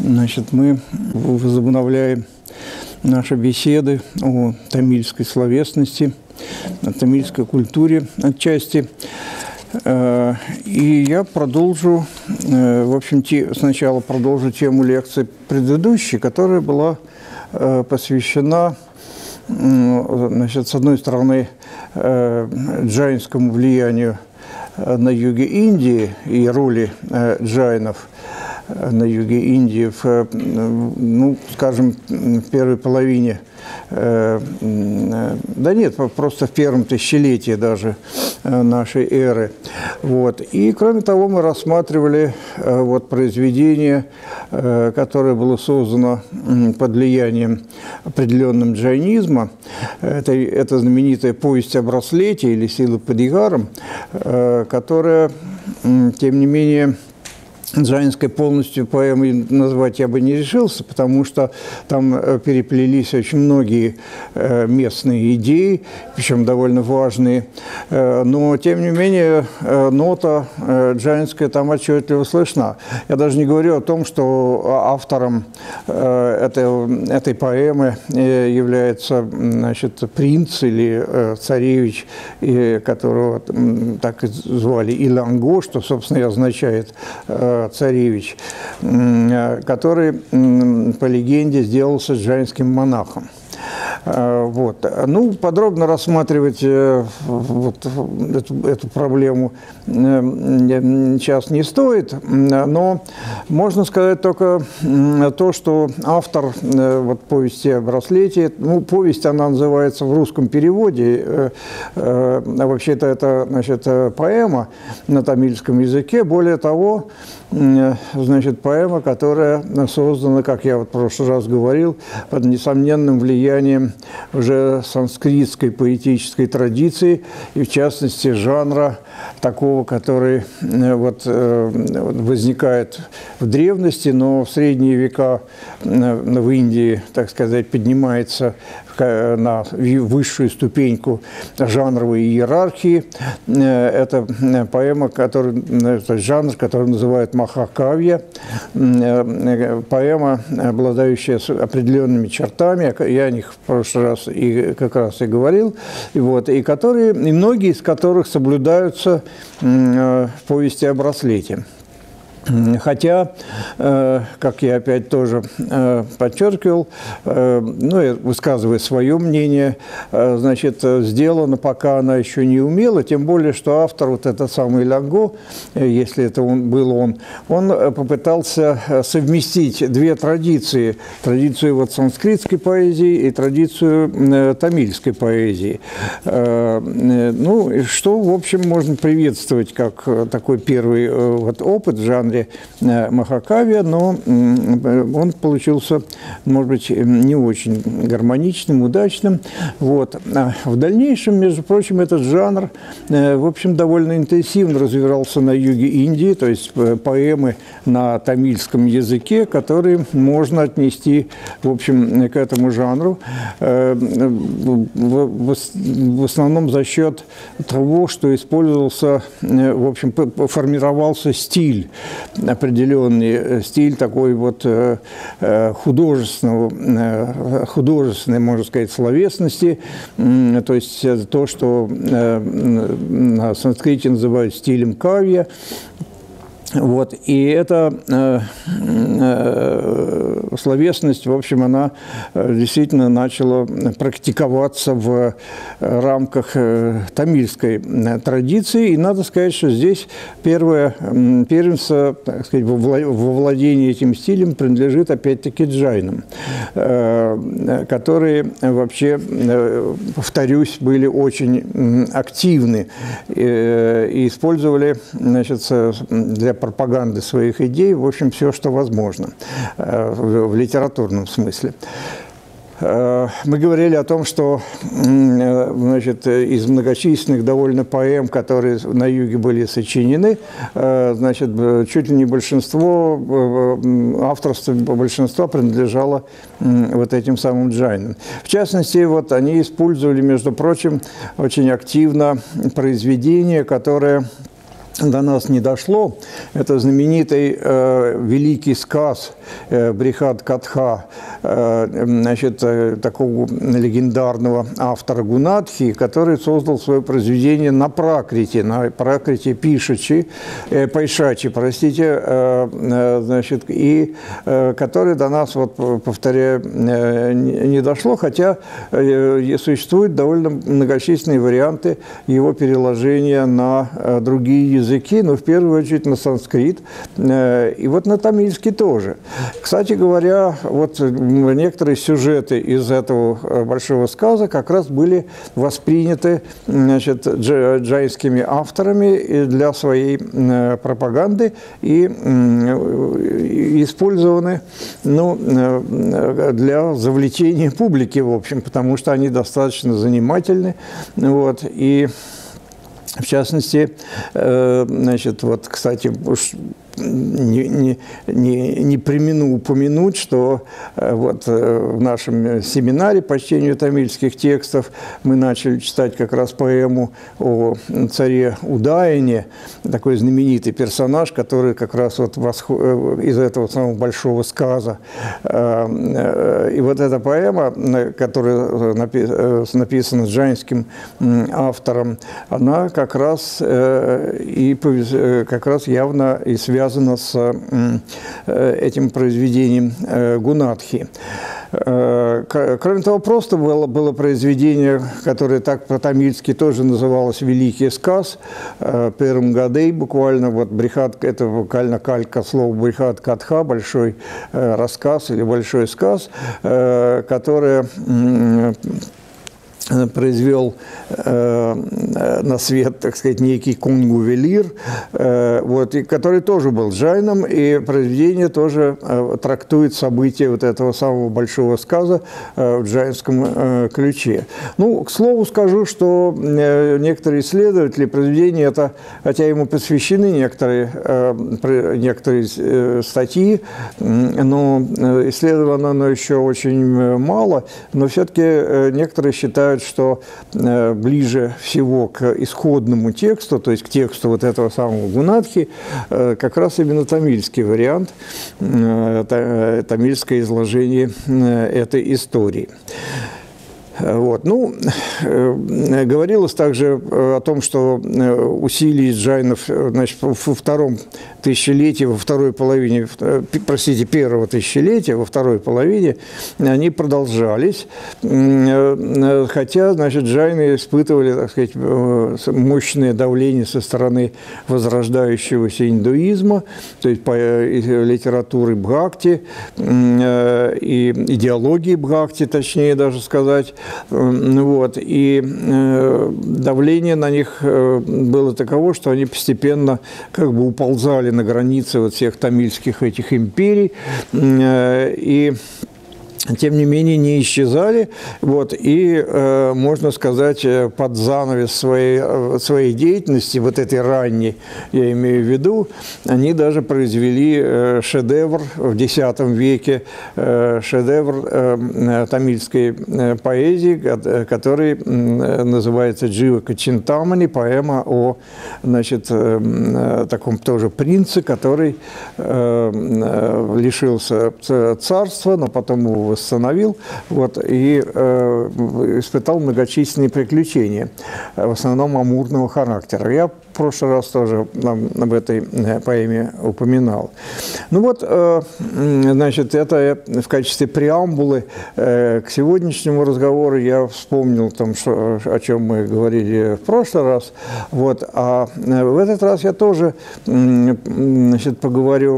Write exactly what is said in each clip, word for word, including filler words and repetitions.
Значит, мы возобновляем наши беседы о тамильской словесности, о тамильской культуре отчасти. И я продолжу, в общем, сначала продолжу тему лекции предыдущей, которая была посвящена, значит, с одной стороны, джайнскому влиянию на юге Индии и роли джайнов на юге Индии в, ну, скажем, в первой половине, да нет, просто в первом тысячелетии даже нашей эры. Вот. И, кроме того, мы рассматривали вот произведение, которое было создано под влиянием определенным джайнизма. Это, это знаменитая повесть о браслете или сила под Игаром, которая, тем не менее, джайнской полностью поэмой назвать я бы не решился, потому что там переплелись очень многие местные идеи, причем довольно важные. Но, тем не менее, нота джайнская там отчетливо слышна. Я даже не говорю о том, что автором этой, этой поэмы является, значит, принц или царевич, которого так и звали Иланго, что, собственно, и означает царевич, который, по легенде, сделался джайнским монахом. Вот. Ну, подробно рассматривать вот эту, эту проблему сейчас не стоит, но можно сказать только то, что автор вот повести о браслете, ну, повесть она называется в русском переводе, вообще-то это, значит, поэма на тамильском языке, более того, значит, поэма, которая создана, как я вот в прошлый раз говорил, под несомненным влиянием уже санскритской поэтической традиции, и в частности жанра такого, который вот возникает в древности, но в средние века в Индии, так сказать, поднимается на высшую ступеньку жанровой иерархии. Это поэма, который, это жанр, который называют Махакавья, поэма, обладающая определенными чертами, я о них в прошлый раз и как раз и говорил, и, вот, и, которые, и многие из которых соблюдаются в повести о браслете. Хотя, как я опять тоже подчеркивал, ну, я высказываю свое мнение, значит, сделано, пока она еще не умела, тем более, что автор, вот этот самый Иланго, если это он, был он, он попытался совместить две традиции, традицию вот санскритской поэзии и традицию тамильской поэзии. Ну, что, в общем, можно приветствовать как такой первый вот опыт в жанре Махакавья, но он получился, может быть, не очень гармоничным, удачным. Вот. А в дальнейшем, между прочим, этот жанр, в общем, довольно интенсивно развивался на юге Индии, то есть поэмы на тамильском языке, которые можно отнести, в общем, к этому жанру, в основном за счет того, что использовался, в общем, формировался стиль, определенный стиль такой вот художественного, художественной, можно сказать, словесности, то есть то, что на санскрите называют стилем кавья. Вот. И эта э, э, словесность, в общем, она действительно начала практиковаться в рамках э, тамильской традиции. И надо сказать, что здесь первое первенство, так сказать, во владении этим стилем принадлежит опять-таки джайнам, э, которые вообще, э, повторюсь, были очень активны э, и использовали, значит, для пропаганды своих идей, в общем, все, что возможно в литературном смысле. Мы говорили о том, что, значит, из многочисленных довольно поэм, которые на юге были сочинены, значит, чуть ли не большинство, авторство большинства принадлежало вот этим самым джайнам. В частности, вот они использовали, между прочим, очень активно произведения, которые до нас не дошло, это знаменитый э, великий сказ э, Брихат-катха, э, значит, э, такого легендарного автора Гунатхи, который создал свое произведение на пракрите, на пракрите пишачи, э, пайшачи, простите, э, э, значит, и э, который до нас, вот, повторяю, э, не дошло, хотя э, существуют довольно многочисленные варианты его переложения на э, другие языки. языки, но в первую очередь на санскрит, и вот на тамильский тоже. Кстати говоря, вот некоторые сюжеты из этого большого сказа как раз были восприняты, значит, джайнскими авторами для своей пропаганды и использованы, ну, для завлечения публики, в общем, потому что они достаточно занимательны, вот, и в частности, значит, вот, кстати, уж не, не, не, не премину упомянуть, что вот в нашем семинаре по чтению тамильских текстов мы начали читать как раз поэму о царе Удайне, такой знаменитый персонаж, который как раз вот восход... из этого самого большого сказа. И вот эта поэма, которая написана джайнским автором, она как раз и как раз явно и связана связано с этим произведением Гунатхи. Кроме того, просто было, было произведение, которое так по-тамильски тоже называлось «Великий сказ», «Перм гадей», буквально, вот брихат, это буквально калька слова брихат-катха, большой рассказ или большой сказ, которое произвел э, на свет, так сказать, некий Кунгу-Велир, э, вот, и который тоже был джайном, и произведение тоже э, трактует события вот этого самого большого сказа э, в джайнском э, ключе. Ну, к слову скажу, что э, некоторые исследователи произведения, это, хотя ему посвящены некоторые, э, некоторые э, статьи, но исследовано оно еще очень мало, но все-таки э, некоторые считают, что э, ближе всего к исходному тексту, то есть к тексту вот этого самого Гунатхи, э, как раз именно тамильский вариант, э, тамильское изложение э, этой истории. Вот. Ну, э, говорилось также о том, что усилия джайнов, значит, во втором тысячелетии, во второй половине, простите, первого тысячелетия, во второй половине, они продолжались, хотя, значит, джайны испытывали, так сказать, мощное давление со стороны возрождающегося индуизма, то есть по литературе Бхакти и идеологии Бхакти, точнее даже сказать. Вот. И э, давление на них э, было таково, что они постепенно как бы уползали на границы вот всех тамильских этих империй, э, и тем не менее не исчезали, вот, и, э, можно сказать, под занавес своей, своей деятельности, вот этой ранней, я имею в виду, они даже произвели э, шедевр в десятом веке, э, шедевр э, тамильской э, поэзии, который э, называется «Дживака Чинтамани», поэма о, значит, э, таком тоже принце, который э, э, лишился царства, но потом его восстановил, вот, и э, испытал многочисленные приключения, в основном амурного характера. Я в прошлый раз тоже об этой поэме упоминал. Ну вот, э, значит, это в качестве преамбулы э, к сегодняшнему разговору я вспомнил, там, что, о чем мы говорили в прошлый раз, вот, а в этот раз я тоже, значит, поговорю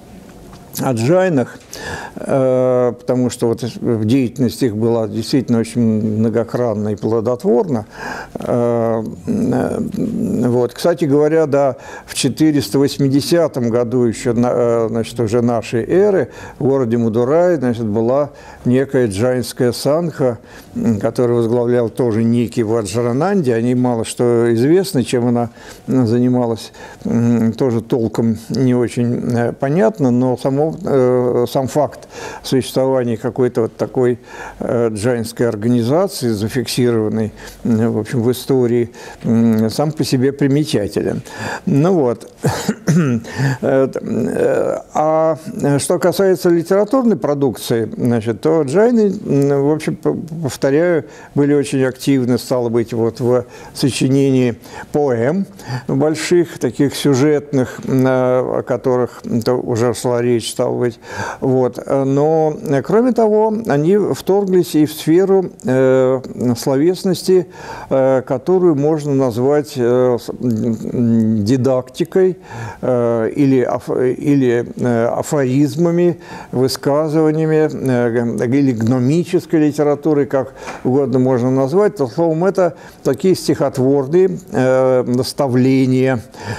о джайнах, э, потому что вот деятельность их была действительно очень многогранна и плодотворна. Э, э, вот. Кстати говоря, да, в четыреста восьмидесятом году еще, на, значит, уже нашей эры в городе Мадурай, значит, была некая джайнская сангха, которую возглавлял тоже некий Ваджрананди. О ней мало что известно, чем она занималась, тоже толком не очень понятно, но само Само сам факт существования какой-то вот такой э, джайнской организации, зафиксированной, э, в общем, в истории, э, сам по себе примечателен. Ну вот. А что касается литературной продукции, значит, то джайны, в общем, повторяю, были очень активны, стало быть, вот в сочинении поэм больших, таких сюжетных, о которых уже шла речь, стало быть. Вот. Но, кроме того, они вторглись и в сферу э, словесности, э, которую можно назвать э, дидактикой, или, или афоризмами, высказываниями, или гномической литературой, как угодно можно назвать, то, словом, это такие стихотворные наставления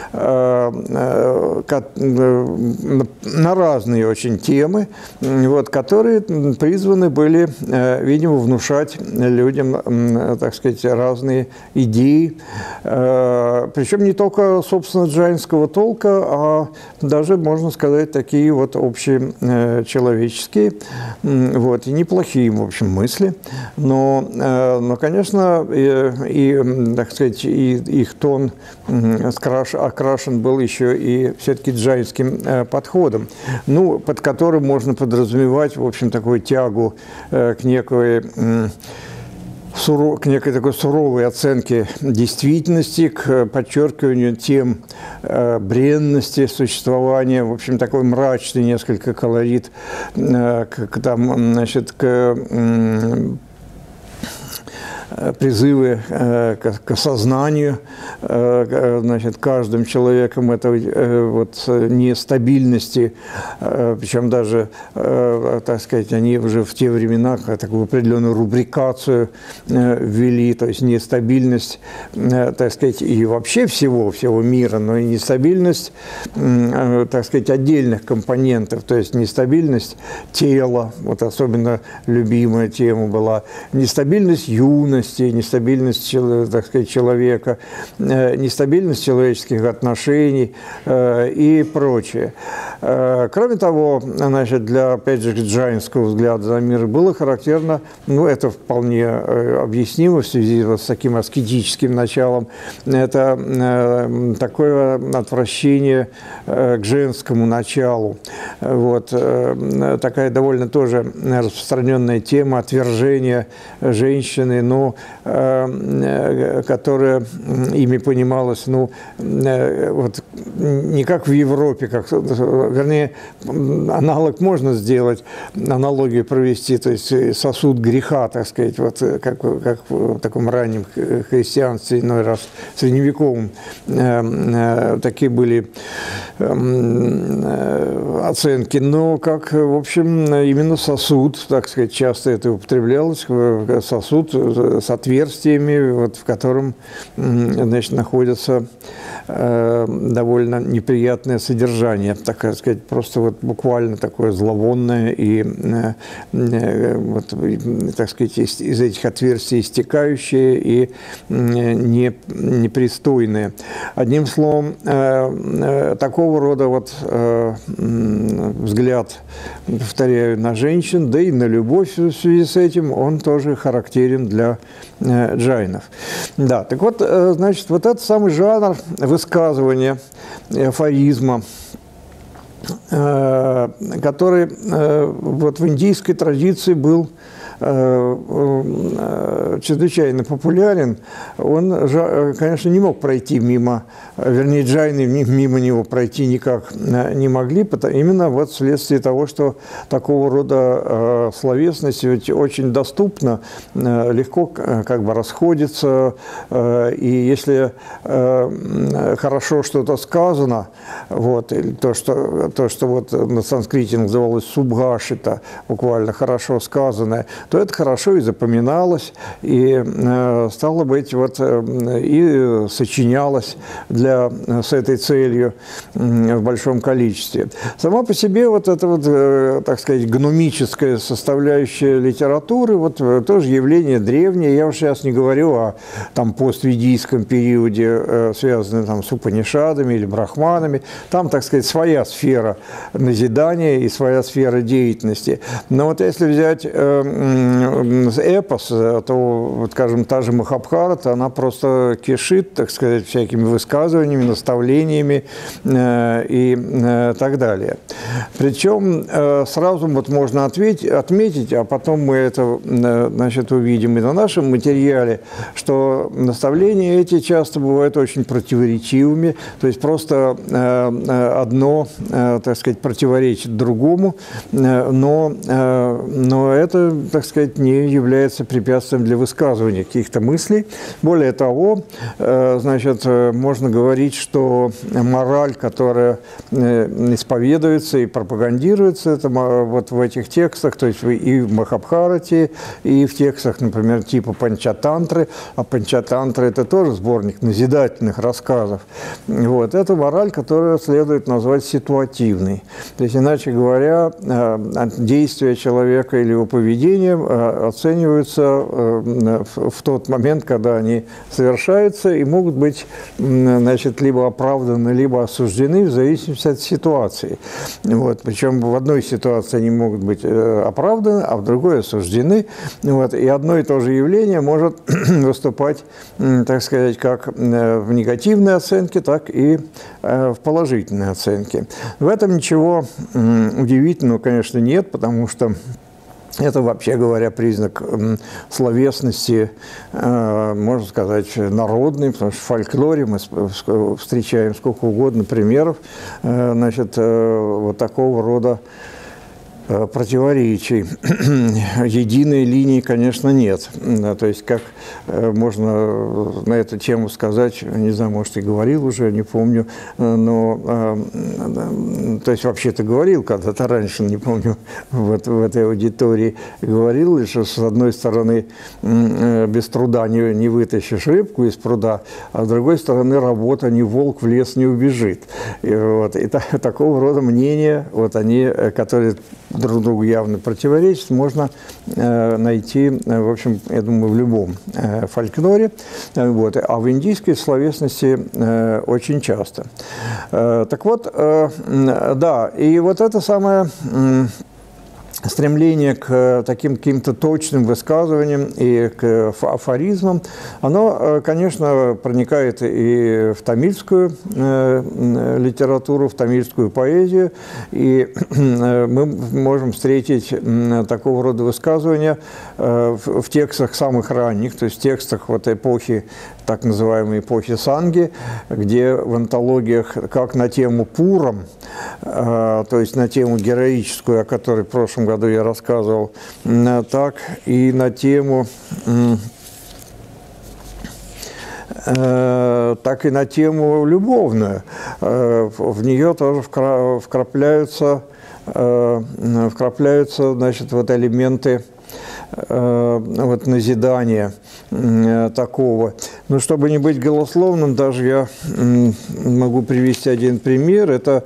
на разные очень темы, вот, которые призваны были, видимо, внушать людям, так сказать, разные идеи, причем не только, собственно, джайнского толка, а даже, можно сказать, такие вот общечеловеческие, вот, и неплохие, в общем, мысли. Но, но конечно, и, и, так сказать, и их тон окрашен был еще и все-таки джайнским подходом, ну, под которым можно подразумевать, в общем, такую тягу к некой к некой такой суровой оценке действительности, к подчеркиванию тем э, бренности существования, в общем, такой мрачный несколько колорит, э, к, к, там, значит, к э, призывы э, к, к осознанию, э, значит, каждым человеком этой э, вот нестабильности, э, причем даже, э, так сказать, они уже в те времена такую определенную рубрикацию э, ввели, то есть нестабильность, э, так сказать, и вообще всего, всего мира, но и нестабильность, э, так сказать, отдельных компонентов, то есть нестабильность тела, вот особенно любимая тема была, нестабильность юности, нестабильность, так сказать, человека, нестабильность человеческих отношений и прочее. Кроме того, значит, для, опять же, джайнского взгляда на мир было характерно, ну, это вполне объяснимо в связи с таким аскетическим началом, это такое отвращение к женскому началу. Вот. Такая довольно тоже распространенная тема отвержения женщины, но которая ими понималась, ну, вот, не как в Европе, как, вернее, аналог можно сделать, аналогию провести, то есть сосуд греха, так сказать, вот как, как в таком раннем христианстве, иной раз средневековом, такие были оценки, но как, в общем, именно сосуд, так сказать, часто это употреблялось, сосуд с отверстиями, вот, в котором, значит, находится э, довольно неприятное содержание, так сказать, просто вот буквально такое зловонное и, э, э, вот, так сказать, из, из этих отверстий истекающее и э, не, непристойное. Одним словом, э, э, такого рода вот э, взгляд, повторяю, на женщин, да и на любовь в связи с этим, он тоже характерен для джайнов. Да, так вот, значит, вот этот самый жанр высказывания, афоризма, который вот в индийской традиции был чрезвычайно популярен, он, конечно, не мог пройти мимо, вернее, джайны мимо него пройти никак не могли, именно вот вследствие того, что такого рода словесность ведь очень доступна, легко как бы расходится, и если хорошо что-то сказано, вот, то, что, то, что вот на санскрите называлось субгашита, буквально хорошо сказанное, то это хорошо и запоминалось, и, стало быть, вот, и сочинялось для, с этой целью в большом количестве. Сама по себе вот эта вот, так сказать, гномическая составляющая литературы, вот тоже явление древнее. Я уж сейчас не говорю о там, постведийском периоде, связанном там, с Упанишадами или Брахманами. Там, так сказать, своя сфера назидания и своя сфера деятельности. Но вот если взять э, эпос, то, вот, скажем, та же Махабхарата, она просто кишит, так сказать, всякими высказываниями, наставлениями э, и э, так далее. Причем э, сразу вот можно ответить, отметить, а потом мы это э, значит, увидим и на нашем материале, что наставления эти часто бывают очень противоречивыми, то есть просто э, одно, э, так сказать, противоречит другому, э, но, э, но это, так сказать, не является препятствием для высказывания каких-то мыслей. Более того, э, значит, можно говорить, что мораль, которая э, исповедуется и пропагандируется, это вот в этих текстах, то есть и в Махабхарате, и в текстах, например, типа Панчатантры, а Панчатантра – это тоже сборник назидательных рассказов. Вот. Это мораль, которую следует назвать ситуативной. То есть, иначе говоря, действия человека или его поведение оцениваются в тот момент, когда они совершаются, и могут быть, значит, либо оправданы, либо осуждены в зависимости от ситуации. Вот. Причем в одной ситуации они могут быть оправданы, а в другой осуждены. Вот. И одно и то же явление может выступать, так сказать, как в негативной оценке, так и в положительной оценке. В этом ничего удивительного, конечно, нет, потому что это, вообще говоря, признак словесности, можно сказать, народный, потому что в фольклоре мы встречаем сколько угодно примеров, значит, вот такого рода противоречий. Единой линии, конечно, нет. То есть, как можно на эту тему сказать, не знаю, может, и говорил уже, не помню, но, то есть, вообще-то говорил когда-то раньше, не помню, вот в этой аудитории, говорил, что с одной стороны без труда не, не вытащишь рыбку из пруда, а с другой стороны работа, ни волк в лес не убежит. И, вот, и так, такого рода мнения, вот они, которые друг другу явно противоречат, можно э, найти, э, в общем, я думаю, в любом э, фольклоре, э, вот, а в индийской словесности э, очень часто. Э, так вот, э, да, и вот это самое... Э, стремление к таким каким-то точным высказываниям и к афоризмам, оно, конечно, проникает и в тамильскую литературу, в тамильскую поэзию, и мы можем встретить такого рода высказывания в текстах самых ранних, то есть в текстах вот эпохи, так называемой эпохи Санги, где в антологиях как на тему Пурам, то есть на тему героическую, о которой в прошлом году я рассказывал, так и на тему, так и на тему любовную. В нее тоже вкрапляются, вкрапляются, значит, вот элементы вот назидания такого. Но чтобы не быть голословным, даже я могу привести один пример. Это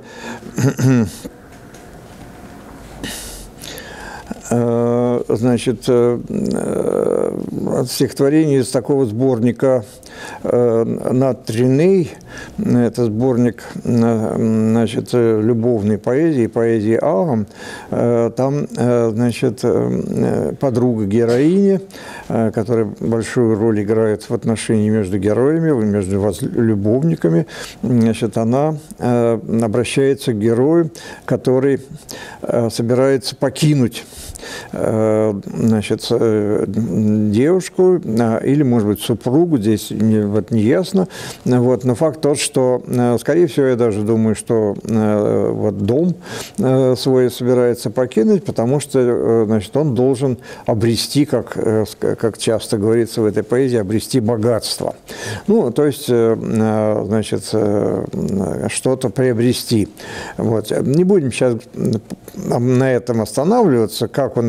значит, стихотворение из такого сборника «Натриней». Это сборник, значит, любовной поэзии, поэзии Агам. Там, значит, подруга героини, которая большую роль играет в отношении между героями, между любовниками, значит, она обращается к герою, который собирается покинуть, значит, девушку или, может быть, супругу, здесь не, вот, не ясно. Вот, но факт тот, что, скорее всего, я даже думаю, что вот, дом свой собирается покинуть, потому что, значит, он должен обрести, как, как часто говорится в этой поэзии, обрести богатство. Ну, то есть, значит, что-то приобрести. Вот. Не будем сейчас на этом останавливаться, как он это делает.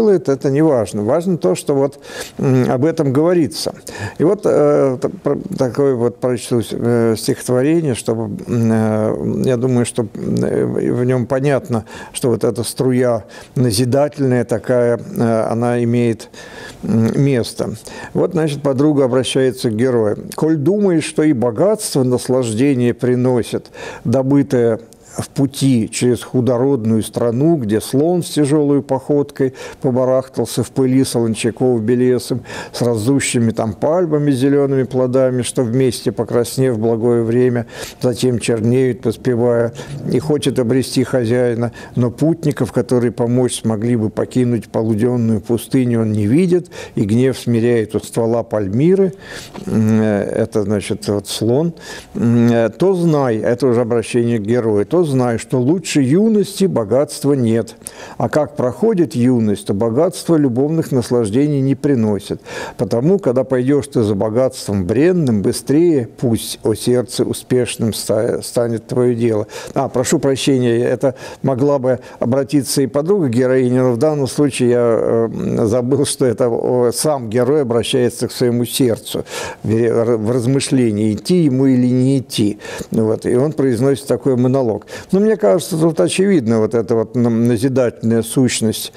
делает, это не важно. Важно то, что вот об этом говорится. И вот э, такое вот прочту стихотворение, чтобы, э, я думаю, что в нем понятно, что вот эта струя назидательная такая, э, она имеет место. Вот, значит, подруга обращается к герою. «Коль думаешь, что и богатство наслаждение приносит, добытое в пути через худородную страну, где слон с тяжелой походкой побарахтался в пыли солончаков белесом, с разущими там пальмами с зелеными плодами, что вместе, покраснев в благое время, затем чернеют, поспевая, и хочет обрести хозяина, но путников, которые помочь смогли бы покинуть полуденную пустыню, он не видит, и гнев смиряет у ствола пальмиры, это, значит, вот слон, то знай, это уже обращение к герою, то знай, что лучше юности богатства нет. А как проходит юность, то богатство любовных наслаждений не приносит. Потому, когда пойдешь ты за богатством бренным, быстрее пусть, о сердце, успешным станет твое дело. А, прошу прощения, это могла бы обратиться и подруга героини, но в данном случае я э, забыл, что это о, сам герой обращается к своему сердцу в размышлении, идти ему или не идти. Вот, и он произносит такой монолог. Но мне кажется, тут очевидно вот эта вот назидательная сущность,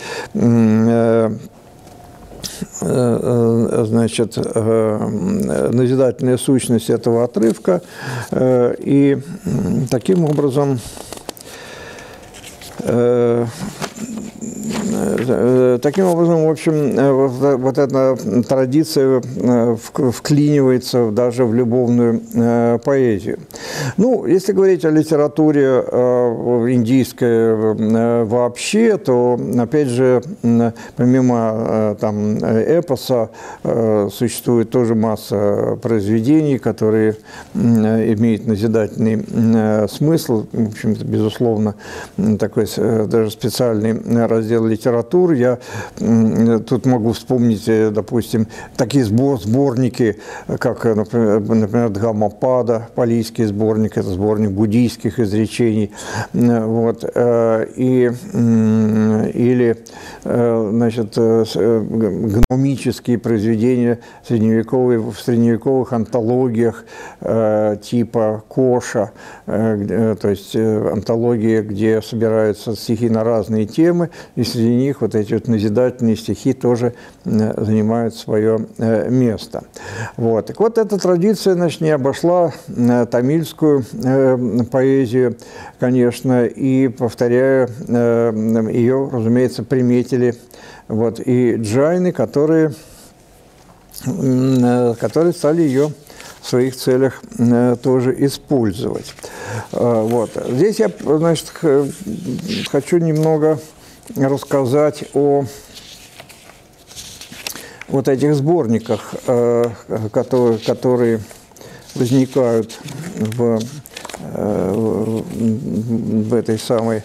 значит, назидательная сущность этого отрывка. И таким образом Таким образом, в общем, вот эта традиция вклинивается даже в любовную поэзию. Ну, если говорить о литературе индийской вообще, то, опять же, помимо там эпоса, существует тоже масса произведений, которые имеют назидательный смысл. В общем-то, безусловно, такой даже специальный раздел литературы. Я тут могу вспомнить, допустим, такие сборники, как, например, Дхаммапада, палийский сборник, это сборник буддийских изречений, вот, и, или, значит, гномические произведения средневековые, в средневековых антологиях типа Коша, то есть антологии, где собираются стихи на разные темы, и среди них вот эти вот назидательные стихи тоже занимают свое место. Вот. Так вот, эта традиция, значит, не обошла тамильскую поэзию, конечно, и, повторяю, ее, разумеется, приметили вот, и джайны, которые, которые стали ее в своих целях тоже использовать. Вот. Здесь я, значит, хочу немного рассказать о вот этих сборниках, которые, которые возникают в, в этой самой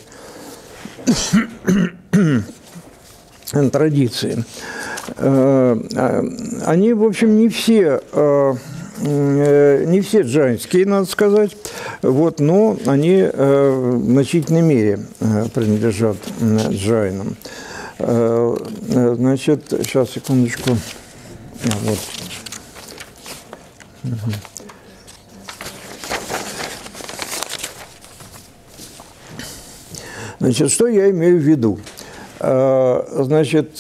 традиции. Они, в общем, не все, не все джайнские, надо сказать, вот, но они в значительной мере принадлежат джайнам. Значит, сейчас, секундочку. Вот. Значит, что я имею в виду? Значит,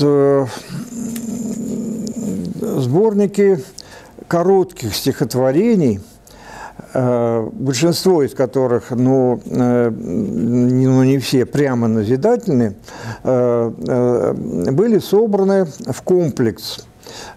сборники коротких стихотворений, большинство из которых, ну, ну не все прямо назидательные, были собраны в комплекс,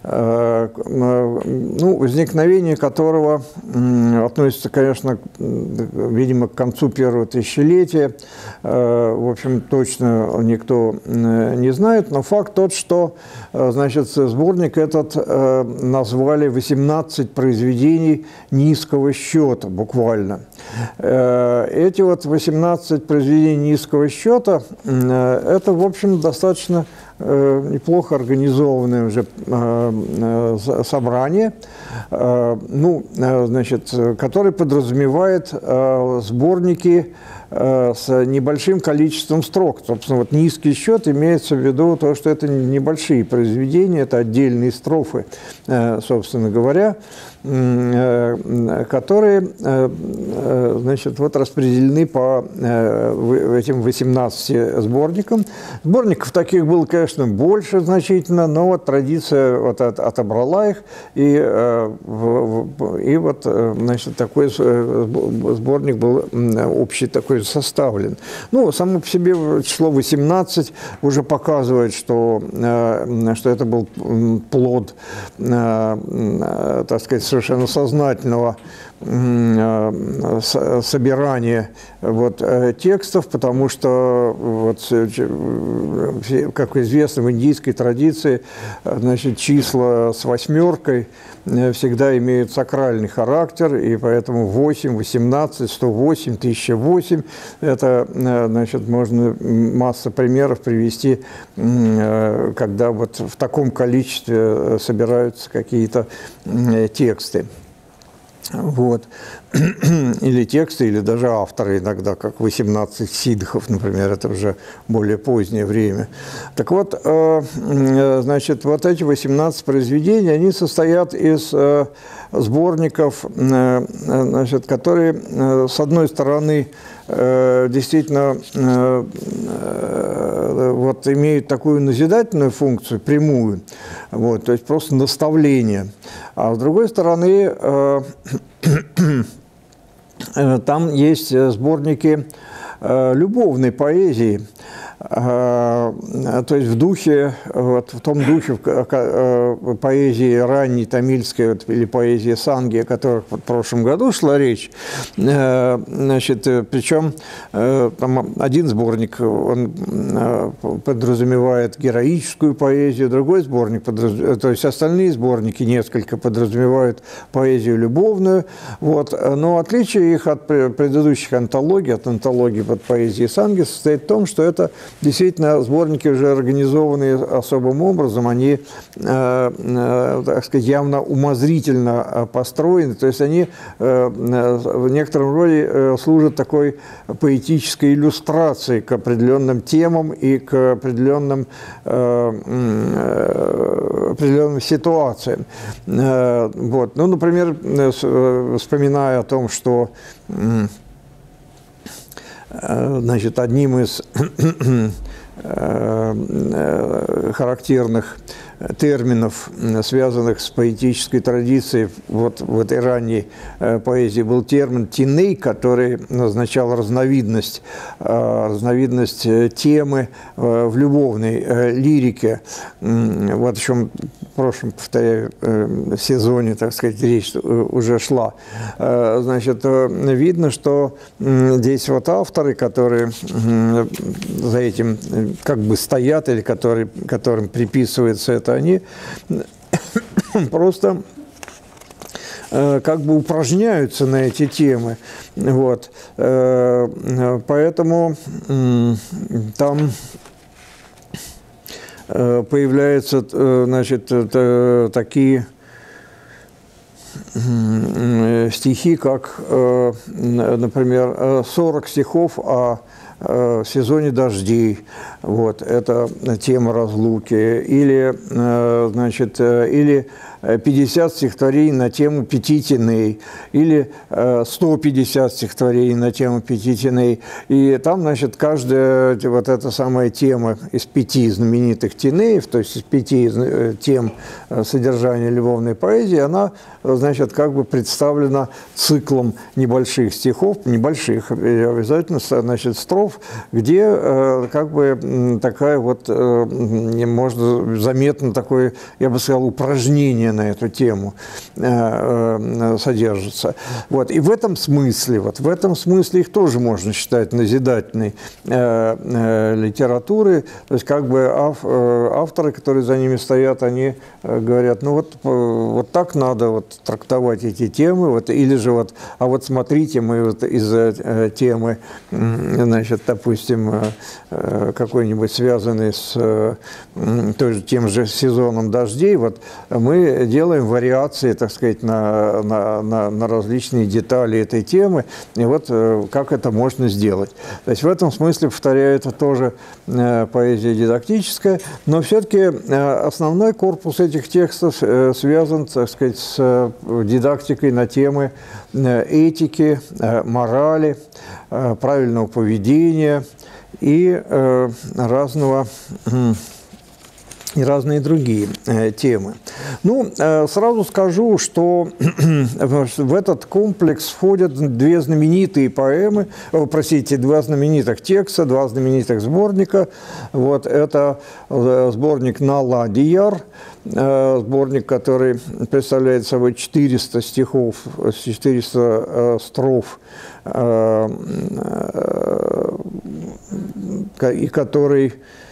ну, возникновение которого относится, конечно, видимо, к концу первого тысячелетия. В общем, точно никто не знает, но факт тот, что, значит, сборник этот назвали восемнадцать произведений низкого счета, буквально. Эти вот восемнадцать произведений низкого счета, это, в общем, достаточно неплохо организованное уже собрание, ну, значит, которое подразумевает сборники с небольшим количеством строк. Собственно, вот низкий счет имеется в виду то, что это небольшие произведения, это отдельные строфы, собственно говоря, которые, значит, вот распределены по этим восемнадцати сборникам. Сборников таких было, конечно, больше значительно, но вот традиция вот отобрала их, и, и вот, значит, такой сборник был общий такой составлен. Ну, само по себе число восемнадцать уже показывает, что, что это был плод, так сказать, совершенно сознательного собирания вот, текстов, потому что, вот, как известно, в индийской традиции, значит, числа с восьмеркой всегда имеют сакральный характер, и поэтому восемь, восемнадцать, сто восемь, тысяча восемь – это, значит, можно массу примеров привести, когда вот в таком количестве собираются какие-то тексты. Вот. Или тексты, или даже авторы иногда, как восемнадцать сидхов, например, это уже более позднее время. Так вот, значит, вот эти восемнадцать произведений, они состоят из сборников, значит, которые, с одной стороны, действительно вот, имеют такую назидательную функцию, прямую, вот, то есть просто наставление. А с другой стороны, там есть сборники любовной поэзии, то есть в духе, вот в том духе поэзии ранней тамильской, вот, или поэзии санги, о которых в прошлом году шла речь. Значит, причем там один сборник, он подразумевает героическую поэзию, другой сборник, то есть остальные сборники несколько подразумевают поэзию любовную. Вот. Но отличие их от предыдущих антологий, от антологии под поэзией санги, состоит в том, что это действительно сборники уже организованные особым образом, они, э, так сказать, явно умозрительно построены, то есть они э, в некотором роде служат такой поэтической иллюстрацией к определенным темам и к определенным, э, определенным ситуациям. Э, вот. Ну, например, вспоминая о том, что значит, одним из характерных терминов, связанных с поэтической традицией, вот в этой ранней поэзии был термин «тиней», который означал разновидность, разновидность темы в любовной лирике. Вот о чем в прошлом, повторяю, сезоне, так сказать, речь уже шла. Значит, видно, что здесь вот авторы, которые за этим как бы стоят, или которые, которым приписывается это, они просто как бы упражняются на эти темы. Вот. Поэтому там появляются, значит, такие стихи, как, например, сорок стихов о в сезоне дождей, вот, это тема разлуки, или, значит, или пятьдесят стихотворений на тему пяти теней, или сто пятьдесят стихотворений на тему пяти теней. И там, значит, каждая вот эта самая тема из пяти знаменитых теней, то есть из пяти тем содержания любовной поэзии, она, значит, как бы представлена циклом небольших стихов, небольших обязательно, значит, строф, где как бы такая вот, можно заметно такое, я бы сказал, упражнение на эту тему содержится. Вот. И в этом смысле, вот в этом смысле их тоже можно считать назидательной литературой. То есть как бы авторы, которые за ними стоят, они говорят, ну вот, вот так надо вот трактовать эти темы, вот, или же вот, а вот смотрите, мы вот из э, темы, значит, допустим, э, какой-нибудь связанный с э, той же, тем же сезоном дождей, вот мы делаем вариации, так сказать, на, на, на, на различные детали этой темы, и вот э, как это можно сделать. То есть в этом смысле, повторяю, это тоже э, поэзия дидактическая, но все-таки э, основной корпус этих текстов э, связан, так сказать, с э, дидактикой на темы э, этики, э, морали, э, правильного поведения и э, разного... Э, и разные другие э, темы. Ну, э, сразу скажу, что в этот комплекс входят две знаменитые поэмы, э, простите, два знаменитых текста, два знаменитых сборника. Вот, это э, сборник «Наладияр», э, сборник, который представляет собой четыреста стихов, четыреста э, строф, э, э, и который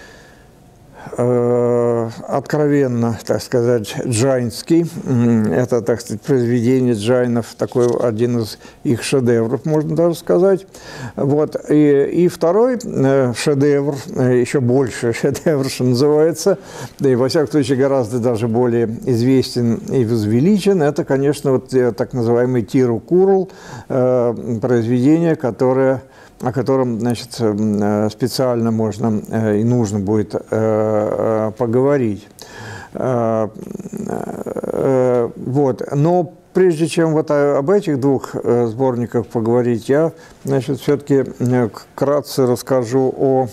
откровенно, так сказать, джайнский. Это, так сказать, произведение джайнов, такой один из их шедевров, можно даже сказать. Вот. И, и второй шедевр, еще больше шедевр, что называется, да и, во всяком случае, гораздо даже более известен и возвеличен, это, конечно, вот так называемый Тируккурл, произведение, которое о котором, значит, специально можно и нужно будет поговорить. Вот. Но прежде чем вот об этих двух сборниках поговорить, я, значит, все-таки вкратце расскажу о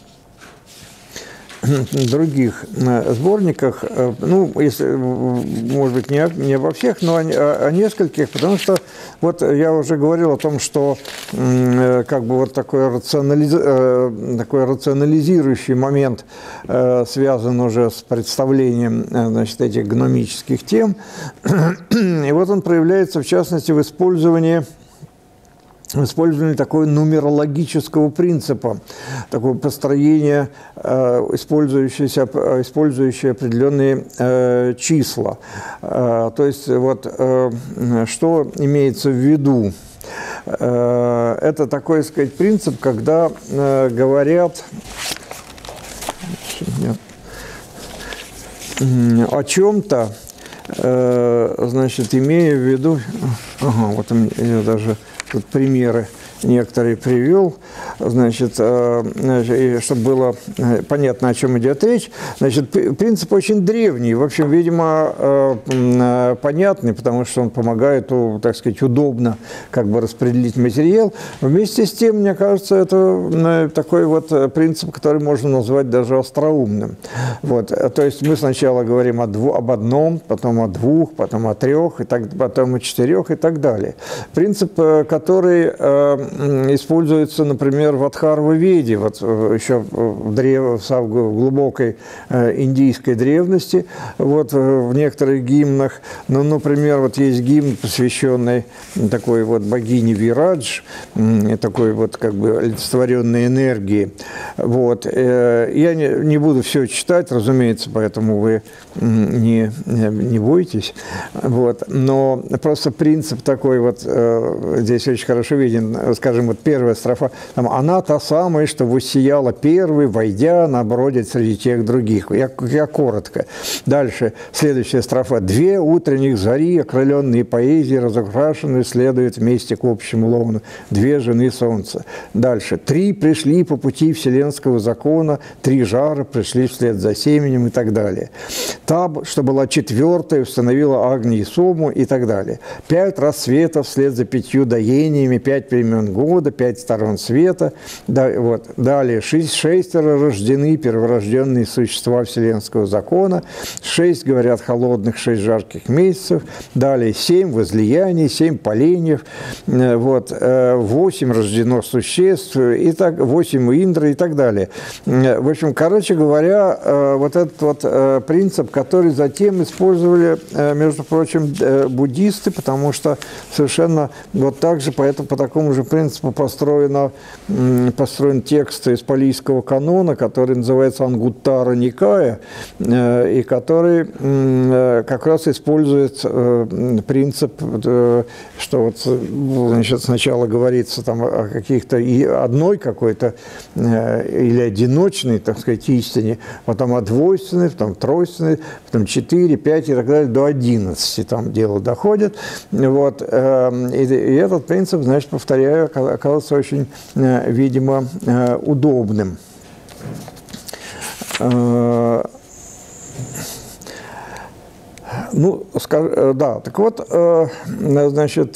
других сборниках, ну, если, может быть, не, не обо всех, но о, о нескольких, потому что вот я уже говорил о том, что как бы вот такой, рационализ... такой рационализирующий момент связан уже с представлением, значит, этих гномических тем, и вот он проявляется, в частности, в использовании использование такого нумерологического принципа, такое построение, э, использующее, использующее определенные э, числа. Э, то есть, вот, э, что имеется в виду? Э, это такой, так сказать, принцип, когда э, говорят о чем-то, э, значит, имея в виду... Ага, вот у меня даже... Тут примеры некоторые привел, значит, значит, чтобы было понятно, о чем идет речь. Значит, принцип очень древний, в общем, видимо, понятный, потому что он помогает, так сказать, удобно как бы распределить материал. Вместе с тем, мне кажется, это такой вот принцип, который можно назвать даже остроумным. Вот. То есть мы сначала говорим о дву, об одном, потом о двух, потом о трех, и так, потом о четырех и так далее. Принцип, который используется, например, в Адхарва-веде, вот еще в, древ... в глубокой индийской древности, вот в некоторых гимнах. Ну, например, вот есть гимн, посвященный такой вот богине Вирадж, такой вот как бы олицетворенной энергии. Вот. Я не, не буду все читать, разумеется, поэтому вы не, не бойтесь. Вот. Но просто принцип такой вот здесь очень хорошо виден. Скажем, вот первая строфа, там, она та самая, что воссияла первой, войдя, она бродит среди тех других. Я, я коротко. Дальше, следующая строфа. Две утренних зари, окрыленные поэзией, разукрашенные, следуют вместе к общему лону. Две жены солнца. Дальше. Три пришли по пути вселенского закона, три жара пришли вслед за семенем и так далее. Та, что была четвертая, установила Агни и Сому и так далее. Пять рассветов вслед за пятью доениями, пять времен года, пять сторон света. Да, вот. Далее, шесть, шестеро рождены перворожденные существа вселенского закона. Шесть, говорят, холодных, шесть жарких месяцев. Далее, семь возлияний, семь поленьев. Вот. Восемь рождено существ, и так, восемь индры и так далее. В общем, короче говоря, вот этот вот принцип, который затем использовали, между прочим, буддисты, потому что совершенно вот так же, поэтому по такому же принципу построена построен текст из палийского канона, который называется Ангуттара Никая, и который как раз использует принцип, что вот, значит, сначала говорится там о каких-то одной какой-то или одиночной, так сказать, истине, потом о двойственной, потом тройственной, потом четыре, пять и так далее, до одиннадцати там дело доходит. Вот. И, и этот принцип, значит, повторяю, оказался очень, видимо, удобным. Ну, да, так вот, значит,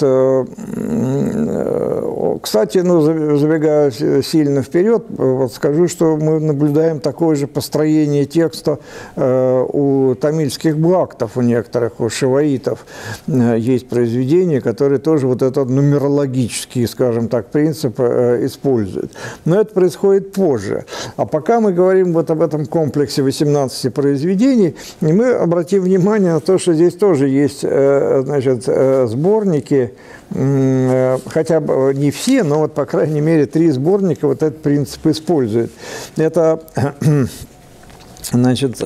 кстати, ну, забегая сильно вперед, вот скажу, что мы наблюдаем такое же построение текста у тамильских бхактов, у некоторых, у шиваитов. Есть произведения, которые тоже вот этот нумерологический, скажем так, принцип используют. Но это происходит позже. А пока мы говорим вот об этом комплексе восемнадцати произведений, мы обратим внимание на то, что здесь тоже есть, значит, сборники, хотя бы не все, но вот, по крайней мере, три сборника вот этот принцип используют. Это, значит,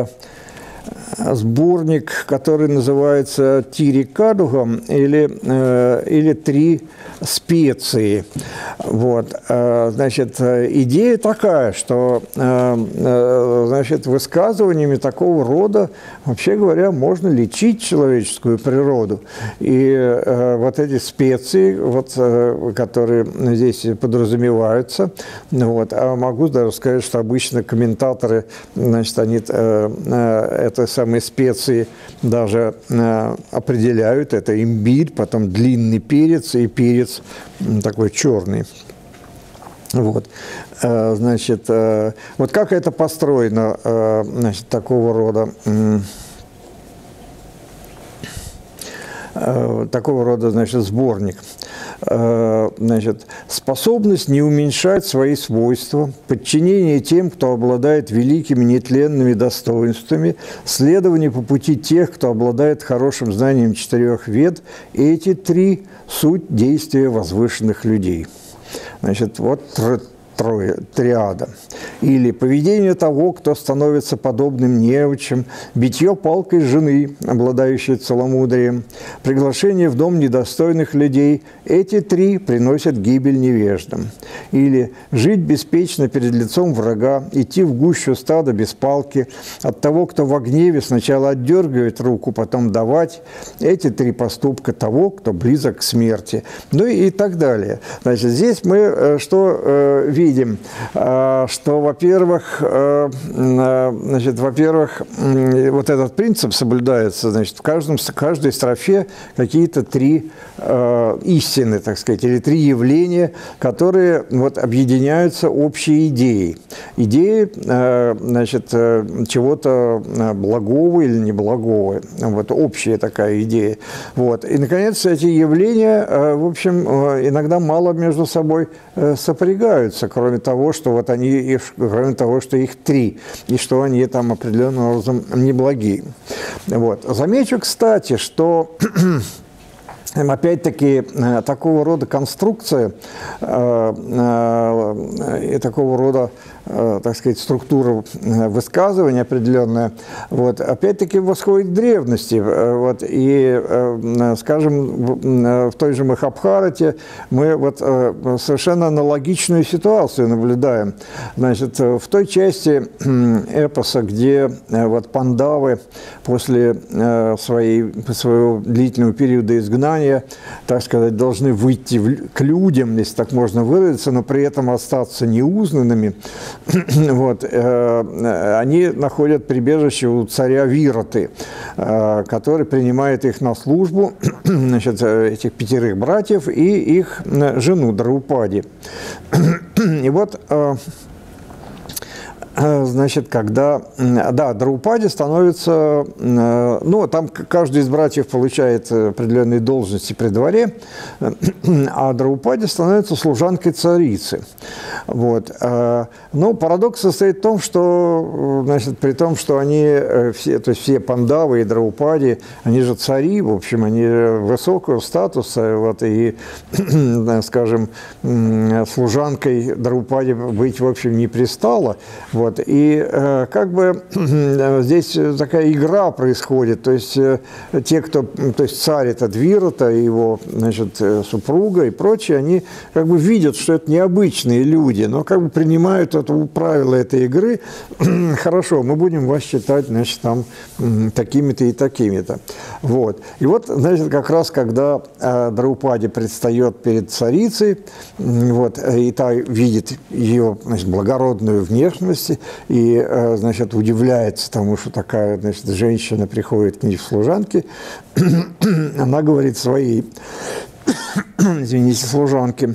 сборник, который называется «Тири Кадугам» или, или «Три специи». Вот. Значит, идея такая, что, значит, высказываниями такого рода, вообще говоря, можно лечить человеческую природу. И вот эти специи, вот, которые здесь подразумеваются, вот, а могу даже сказать, что обычно комментаторы, значит, они это самые специи даже определяют. Это имбирь, потом длинный перец и перец такой черный. Вот. Значит, вот как это построено, значит, такого рода, такого рода, значит, сборник. Значит, способность не уменьшать свои свойства, подчинение тем, кто обладает великими нетленными достоинствами, следование по пути тех, кто обладает хорошим знанием четырех вед, эти три – суть действия возвышенных людей. Значит, вот трое, триада. Или поведение того, кто становится подобным неучем, битье палкой жены, обладающей целомудрием, приглашение в дом недостойных людей – эти три приносят гибель невеждам. Или жить беспечно перед лицом врага, идти в гущу стада без палки, от того, кто во гневе сначала отдергивает руку, потом давать – эти три поступка того, кто близок к смерти. Ну и так далее. Значит, здесь мы что э, видим? Э, что, во-первых, э, значит, во-первых, э, вот этот принцип соблюдается, значит, в каждом, в каждой строфе какие-то три э, истины, так сказать, или три явления, которые вот объединяются общей идеей. Идеей, э, значит, чего-то благого или неблагого. Вот общая такая идея. Вот. И, наконец, эти явления, э, в общем, э, иногда мало между собой э, сопрягаются, кроме того, что вот они, и, кроме того, что их три, и что они там определенным образом неблагие. Вот. Замечу, кстати, что опять-таки, такого рода конструкция и такого рода, так сказать, структура высказывания определенная, вот, опять-таки восходит к древности. Вот, и, скажем, в той же Махабхарате мы вот совершенно аналогичную ситуацию наблюдаем. Значит, в той части эпоса, где вот пандавы после своей, своего длительного периода изгнания, так сказать, должны выйти в, к людям, если так можно выразиться, но при этом остаться неузнанными, вот, э, они находят прибежище у царя Вираты, э, который принимает их на службу, значит, этих пятерых братьев и их жену Драупади. И вот э, значит, когда, да, Драупади становится, ну, там каждый из братьев получает определенные должности при дворе, а Драупади становится служанкой царицы. Вот. Но парадокс состоит в том, что, значит, при том, что они все, то есть все Пандавы и Драупади, они же цари, в общем, они высокого статуса, вот, и, скажем, служанкой Драупади быть, в общем, не пристало. Вот. И э, как бы э, здесь такая игра происходит, то есть э, те, кто, то есть царь это Двирата, его, значит, супруга и прочие, они как бы видят, что это необычные люди, но как бы принимают это правила этой игры. Хорошо, мы будем вас считать, значит, там такими-то и такими-то. Вот. И вот, значит, как раз когда э, Драупади предстает перед царицей, вот, и та видит ее, значит, благородную внешность и, значит, удивляется тому, что такая, значит, женщина приходит к ней в служанке, она говорит своей, извините, служанке: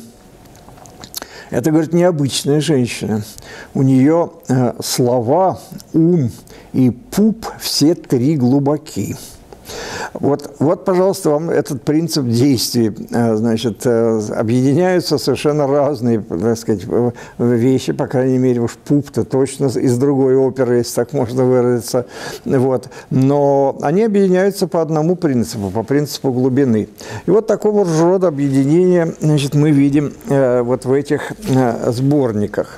это, говорит, необычная женщина. У нее э, слова, ум и пуп все три глубоки. Вот, вот, пожалуйста, вам этот принцип действий, значит, объединяются совершенно разные, так сказать, вещи, по крайней мере, уж пуп-то точно из другой оперы, если так можно выразиться, вот, но они объединяются по одному принципу, по принципу глубины. И вот такого рода объединения, значит, мы видим вот в этих сборниках.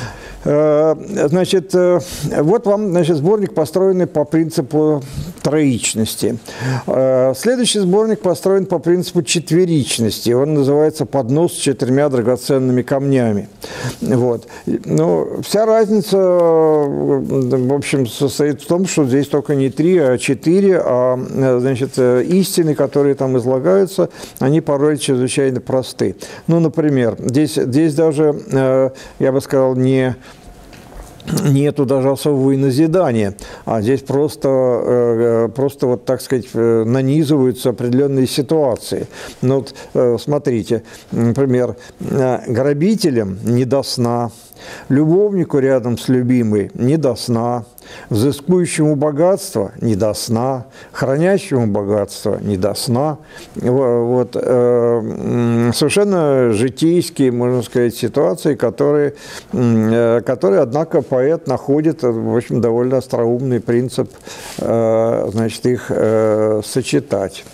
Значит, вот вам, значит, сборник, построенный по принципу троичности. Следующий сборник построен по принципу четверичности. Он называется «Поднос с четырьмя драгоценными камнями». Вот. Но вся разница, в общем, состоит в том, что здесь только не три, а четыре, а, значит, истины, которые там излагаются, они порой чрезвычайно просты. Ну, например, здесь, здесь даже, я бы сказал, не... нету даже особого и назидания, а здесь просто, просто вот, так сказать, нанизываются определенные ситуации. Ну, вот, смотрите, например, грабителям не до сна, любовнику рядом с любимой не до сна, взыскующему богатство не до сна, хранящему богатство не до сна. Вот, э, совершенно житейские, можно сказать, ситуации, которые, э, которые, однако, поэт находит, в общем, довольно остроумный принцип, э, значит, их э, сочетать.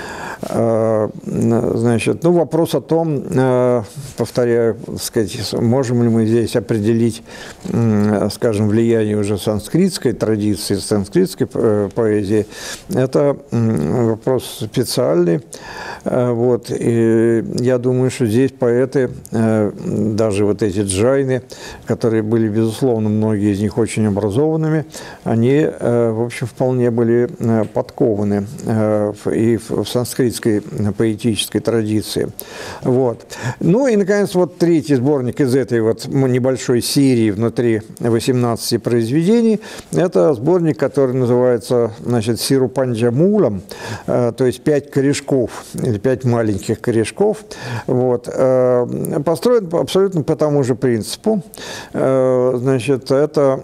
Значит, ну, вопрос о том, повторяю, сказать, можем ли мы здесь определить, скажем, влияние уже санскритской традиции, санскритской поэзии, это вопрос специальный. Вот, и я думаю, что здесь поэты, даже вот эти джайны, которые были, безусловно, многие из них очень образованными, они, в общем, вполне были подкованы и в санскритской поэтической традиции. Вот. Ну и, наконец, вот третий сборник из этой вот небольшой серии внутри восемнадцати произведений. Это сборник, который называется, значит, Сирупанджамулам, то есть пять корешков, или пять маленьких корешков. Вот. Построен абсолютно по тому же принципу. Значит, это...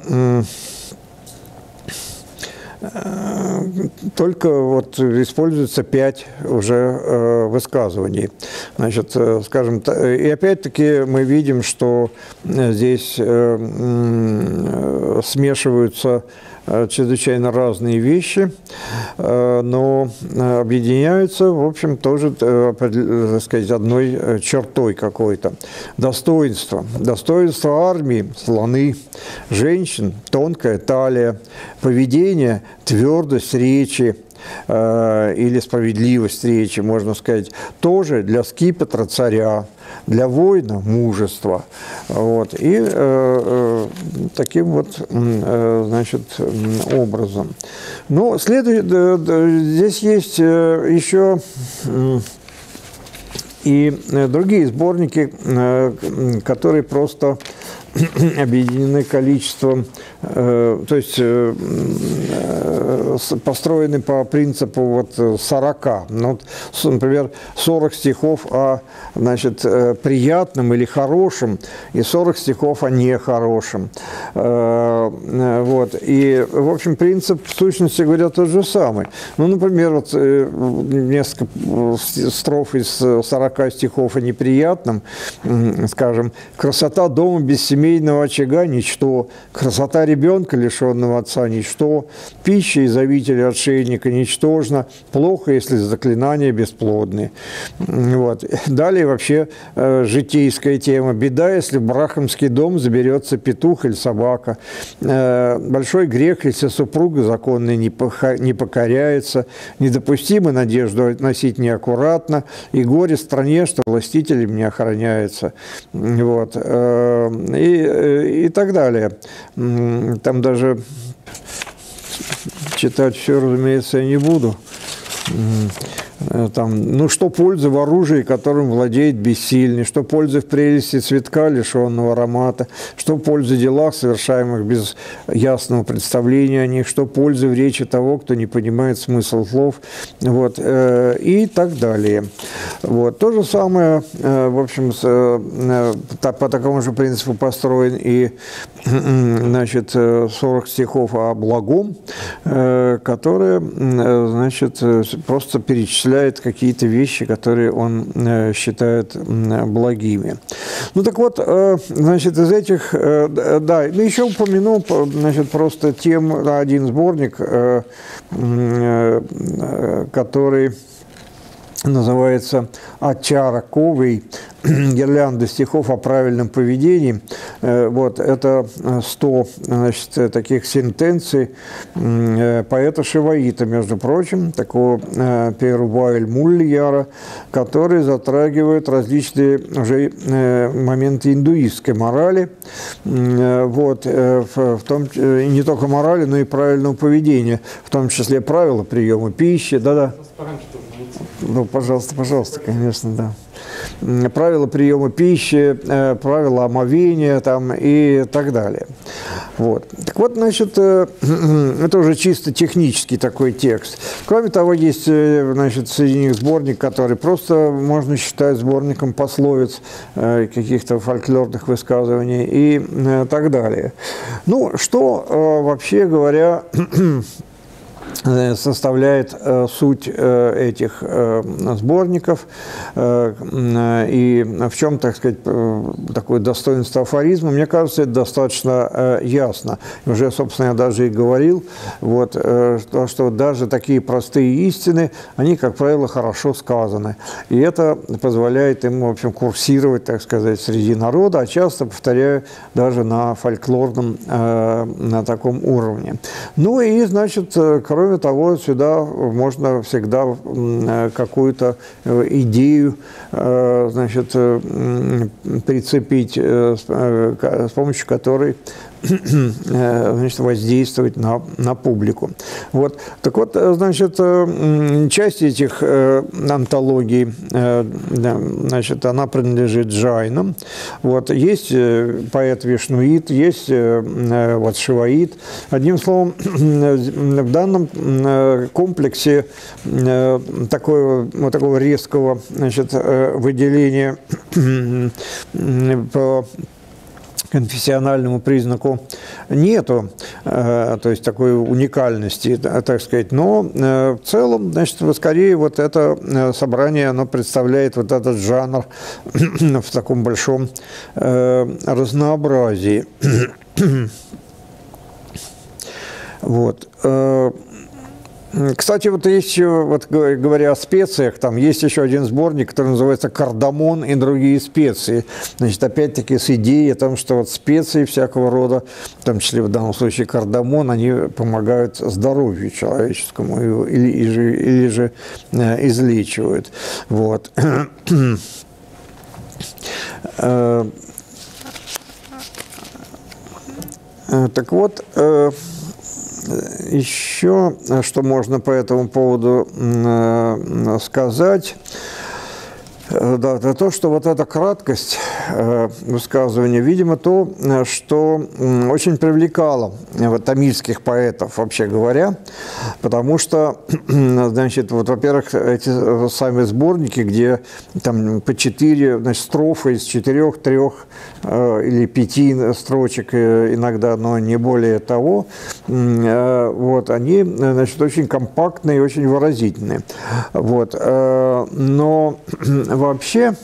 только вот используется пять уже э, высказываний. Значит, э, скажем, и опять-таки мы видим, что здесь э, э, смешиваются чрезвычайно разные вещи, но объединяются, в общем, тоже, так сказать, одной чертой какой-то. Достоинство. Достоинство армии – слоны, женщин – тонкая талия, поведение – твердость речи, или справедливость речи, можно сказать, тоже для скипетра царя, для воина мужество. Вот. И э, э, таким вот, э, значит, образом. Но следует, э, здесь есть э, еще э, и другие сборники, э, которые просто объединены количеством, э, то есть э, э, построены по принципу вот сорока. Ну, вот, например, сорок стихов о, значит, приятном или хорошем, и сорок стихов о нехорошем. Э, вот. И, в общем, принцип, в сущности говоря, тот же самый. Ну, например, вот, э, несколько строф из сорока стихов о неприятном, э, скажем, «Красота дома без семейного очага – ничто, красота ребенка, лишенного отца – ничто, пища из обители отшельника – ничтожно, плохо, если заклинания бесплодны». Вот. Далее вообще э, житейская тема. «Беда, если в брахамский дом заберется петух или собака. Э, большой грех, если супруга законной не, поха, не покоряется. Недопустимо надежду носить неаккуратно. И горе стране, что властителем не охраняется». Вот. И, и так далее. Там даже читать все, разумеется, я не буду. Там, ну, что пользы в оружии, которым владеет бессильный, что пользы в прелести цветка, лишенного аромата, что пользы в делах, совершаемых без ясного представления о них, что пользы в речи того, кто не понимает смысл слов, вот, э, и так далее. Вот. То же самое, э, в общем, с, э, по такому же принципу построен и, значит, сорок стихов о благом, э, которые, э, значит, просто перечисляют какие-то вещи, которые он э, считает э, благими. Ну так вот, э, значит, из этих, э, да, ну еще упомяну, значит, просто тем, один сборник, э, э, который называется «Ачара Ковый. Гирлянда стихов о правильном поведении». Вот, это сто, значит, таких сентенций поэта Шиваита, между прочим, такого Перубайль Мульяра, который затрагивает различные уже моменты индуистской морали, вот, в том, и не только морали, но и правильного поведения, в том числе правила приема пищи. Да-да. Ну, пожалуйста, пожалуйста, конечно, да. Правила приема пищи, правила омовения там, и так далее. Вот. Так вот, значит, это уже чисто технический такой текст. Кроме того, есть, значит, среди них сборник, который просто можно считать сборником пословиц, каких-то фольклорных высказываний и так далее. Ну, что, вообще говоря, составляет э, суть э, этих э, сборников, э, э, и в чем, так сказать, э, такое достоинство афоризма, мне кажется, это достаточно э, ясно. Уже, собственно, я даже и говорил, вот, э, то, что даже такие простые истины, они, как правило, хорошо сказаны. И это позволяет им, в общем, курсировать, так сказать, среди народа, а часто, повторяю, даже на фольклорном, э, на таком уровне. Ну и, значит, кроме того, сюда можно всегда какую-то идею, значит, прицепить, с помощью которой, значит, воздействовать на, на публику. Вот. Так вот, значит, часть этих антологий, значит, она принадлежит джайнам. Вот. Есть поэт Вишнуит, есть вот Шиваит. Одним словом, в данном комплексе такого, вот такого резкого, значит, выделения по конфессиональному признаку нету, э, то есть такой уникальности, так сказать, но э, в целом, значит, скорее вот это собрание, оно представляет вот этот жанр в таком большом э, разнообразии. Вот. Кстати, вот есть еще, вот говоря о специях, там есть еще один сборник, который называется «Кардамон и другие специи». Значит, опять-таки с идеей о том, что вот специи всякого рода, в том числе в данном случае кардамон, они помогают здоровью человеческому или, или, же, или же излечивают. Вот. Так вот, еще что можно по этому поводу сказать, да, это то, что вот эта краткость, высказывания, видимо, то, что очень привлекало вот, тамильских поэтов, вообще говоря, потому что, значит, вот, во-первых, эти сами сборники, где там по четыре, значит, строфы из четырех, трех или пяти строчек иногда, но не более того, вот, они, значит, очень компактные и очень выразительные. Вот, но вообще,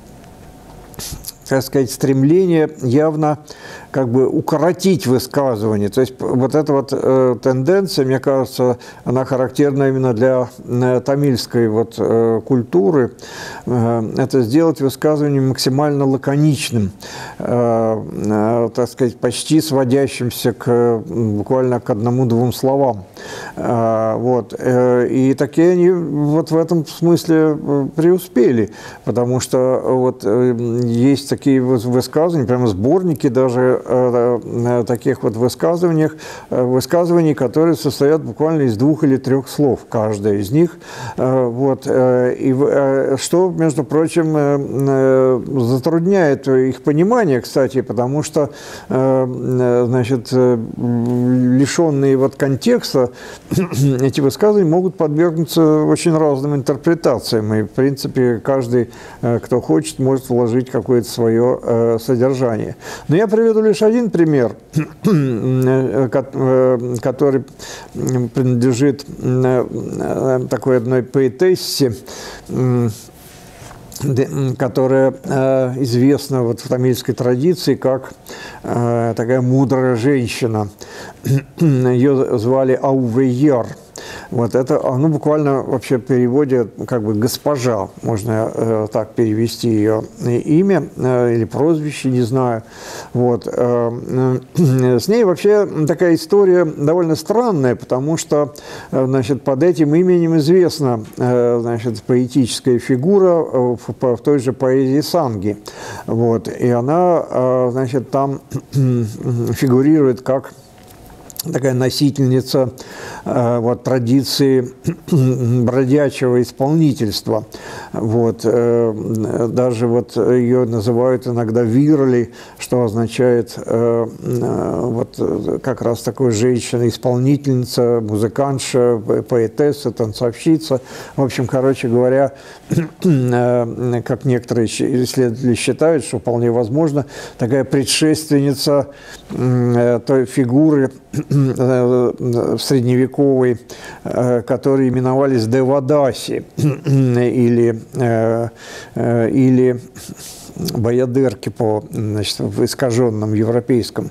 так сказать, стремление явно как бы укоротить высказывание. То есть вот эта вот э, тенденция, мне кажется, она характерна именно для э, тамильской вот, э, культуры. Э, это сделать высказывание максимально лаконичным, э, э, так сказать, почти сводящимся к, буквально к одному-двум словам. Э, вот. Э, и такие они вот в этом смысле преуспели, потому что вот э, есть такие высказывания, прямо сборники даже таких вот высказываниях, высказываний, которые состоят буквально из двух или трех слов, каждое из них. Вот. И что, между прочим, затрудняет их понимание, кстати, потому что, значит, лишенные вот контекста, эти высказывания могут подвергнуться очень разным интерпретациям. И, в принципе, каждый, кто хочет, может вложить какое-то свое содержание. Но я приведу лишь один пример, который принадлежит такой одной поэтессе, которая известна вот в тамильской традиции как такая мудрая женщина. Ее звали Аувейяр. Вот это, оно буквально вообще в переводе как бы госпожа, можно э, так перевести ее имя э, или прозвище, не знаю. Вот. Э, э, с ней вообще такая история довольно странная, потому что, э, значит, под этим именем известна, э, значит, поэтическая фигура в, в той же поэзии Санги. Вот. И она, э, значит, там фигурирует как такая носительница э, вот, традиции бродячего исполнительства. Вот, э, даже вот ее называют иногда вирли, что означает э, э, вот, как раз такой женщина-исполнительница, музыкантша, поэтесса, танцовщица. В общем, короче говоря, э, как некоторые исследователи считают, что вполне возможно, такая предшественница э, той фигуры в средневековой, которые именовались девадаси или, или баядерки по, значит, в искаженном европейском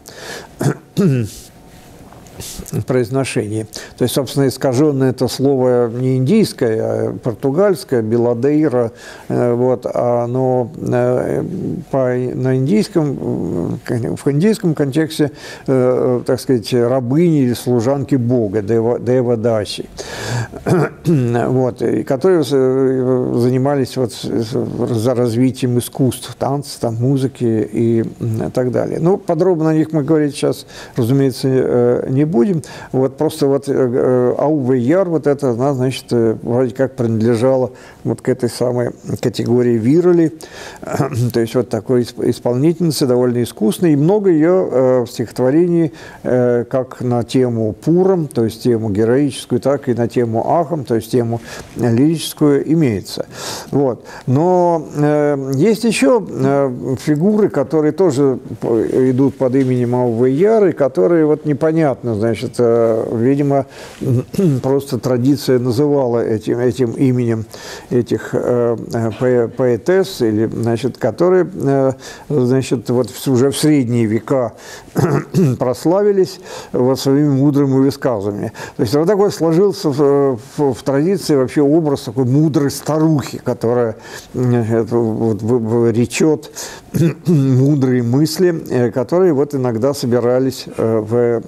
произношении. То есть, собственно, искаженное это слово не индийское, а португальское, беладейра, вот, оно по, на индийском, в индийском контексте, так сказать, рабыни или служанки Бога, девадаси, вот, которые занимались вот за развитием искусств, танца, там, музыки и так далее. Ну, подробно о них мы говорить сейчас, разумеется, не будем. Вот просто вот Аувейяр, вот это, она, значит, вроде как принадлежала вот к этой самой категории вирли, то есть вот такой исполнительницы, довольно искусной, и много ее в стихотворении как на тему Пурам, то есть тему героическую, так и на тему Ахам, то есть тему лирическую имеется. Вот. Но есть еще фигуры, которые тоже идут под именем Аувейяр, и которые вот непонятно, значит, видимо, просто традиция называла этим, этим именем этих э, поэтесс, или, значит, которые, э, значит, вот уже в средние века прославились вот своими мудрыми высказываниями. То есть вот такой сложился в, в, в традиции вообще образ такой мудрой старухи, которая э, вот, речет мудрые мысли, э, которые вот иногда собирались э, в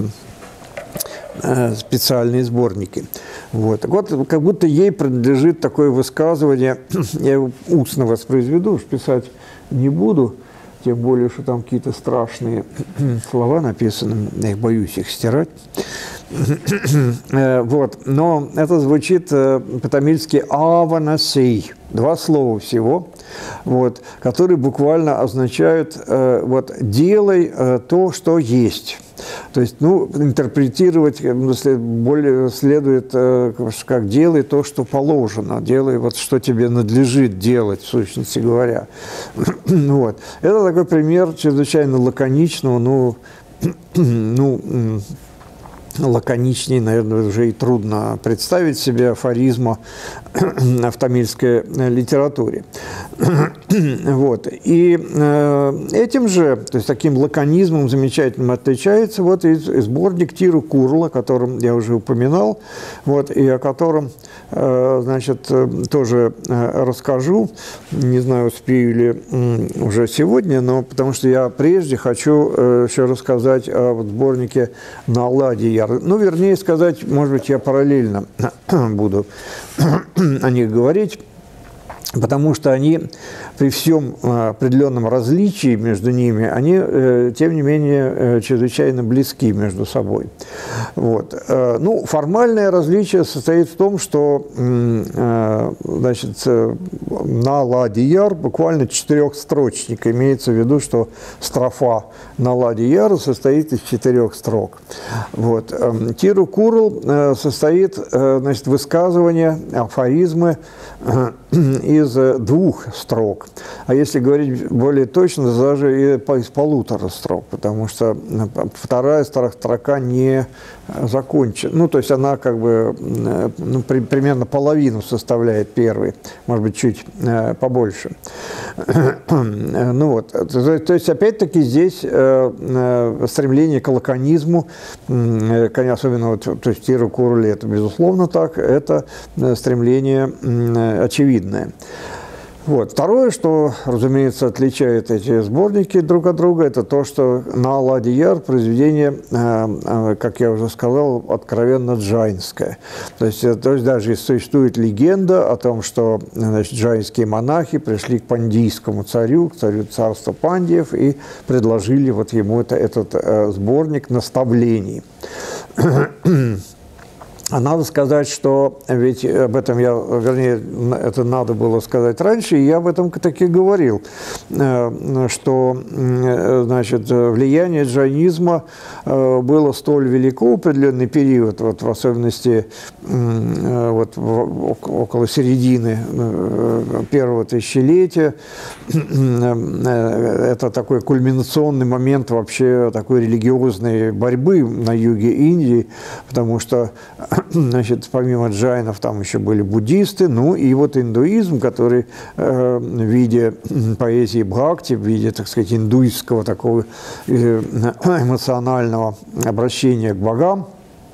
специальные сборники. Вот. Так вот, как будто ей принадлежит такое высказывание, я его устно воспроизведу, уж писать не буду, тем более, что там какие-то страшные слова написаны, я боюсь их стирать. Вот. Но это звучит по-тамильски «аванасей». Два слова всего, вот, которые буквально означают вот, «делай то, что есть». То есть, ну, интерпретировать более следует, как «делай то, что положено», «делай вот, что тебе надлежит делать», в сущности говоря. Вот. Это такой пример чрезвычайно лаконичного, ну, ну, лаконичнее, наверное, уже и трудно представить себе афоризма в тамильской литературе. Вот. И э, этим же, то есть таким лаконизмом замечательным отличается вот и сборник Тиру Курла, о котором я уже упоминал, вот, и о котором, э, значит, тоже э, расскажу. Не знаю, успею ли э, уже сегодня, но потому что я прежде хочу э, еще рассказать о вот, сборнике «Наладья». Ну, вернее сказать, может быть, я параллельно буду о них говорить, потому что они при всем определенном различии между ними, они, тем не менее, чрезвычайно близки между собой. Вот. Ну, формальное различие состоит в том, что, значит, «Наладьяр» буквально четырехстрочник. Имеется в виду, что строфа «Наладьяра» состоит из четырех строк. Вот. Тиру Курл состоит, значит, высказывания, афоризмы из двух строк. А если говорить более точно, даже из полутора строк, потому что вторая строка не закончена. Ну, то есть она как бы ну, при, примерно половину составляет первой, может быть, чуть э, побольше. Ну вот, то, то есть опять-таки здесь э, э, стремление к лаконизму, э, особенно вот, то есть Тиру Курли, это безусловно так, это стремление э, очевидное. Вот. Второе, что, разумеется, отличает эти сборники друг от друга, это то, что «Наладьяр» произведение, как я уже сказал, откровенно джайнское. То есть, то есть даже существует легенда о том, что, значит, джайнские монахи пришли к пандийскому царю, к царю царства Пандиев, и предложили вот ему это, этот сборник наставлений. А надо сказать, что, ведь об этом я, вернее, это надо было сказать раньше, и я об этом таки говорил, что, значит, влияние джайнизма было столь велико в определенный период, вот в особенности вот, около середины первого тысячелетия. Это такой кульминационный момент вообще такой религиозной борьбы на юге Индии, потому что, значит, помимо джайнов там еще были буддисты, ну и вот индуизм, который э, в виде поэзии бхакти, в виде, так сказать, индуистского такого э, эмоционального обращения к богам,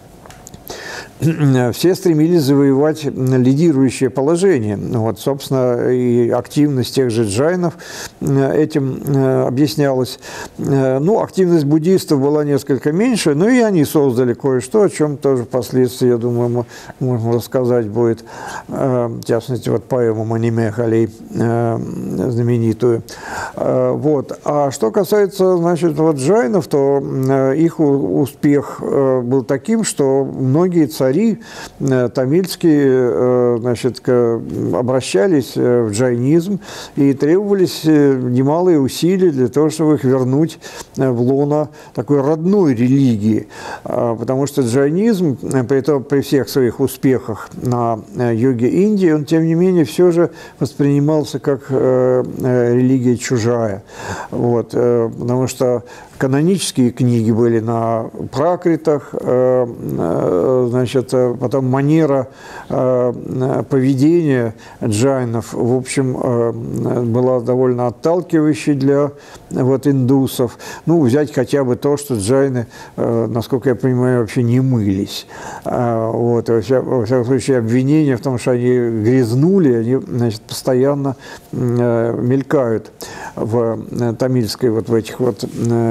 все стремились завоевать лидирующее положение. Вот, собственно, и активность тех же джайнов этим объяснялась. Ну, активность буддистов была несколько меньше, но и они создали кое-что, о чем тоже впоследствии, я думаю, можно рассказать будет. В частности, вот поэму Манимехалей знаменитую. Вот. А что касается, значит, вот джайнов, то их успех был таким, что многие цари Цари тамильские, значит, обращались в джайнизм, и требовались немалые усилия для того, чтобы их вернуть в лоно такой родной религии. Потому что джайнизм, при, том, при всех своих успехах на юге Индии, он, тем не менее, все же воспринимался как религия чужая. Вот. Потому что канонические книги были на пракритах, значит, потом манера поведения джайнов, в общем, была довольно отталкивающей для вот, индусов. Ну, взять хотя бы то, что джайны, насколько я понимаю, вообще не мылись. Вот. Во всяком случае, обвинения в том, что они грязнули, они, значит, постоянно мелькают в тамильской, вот в этих вот,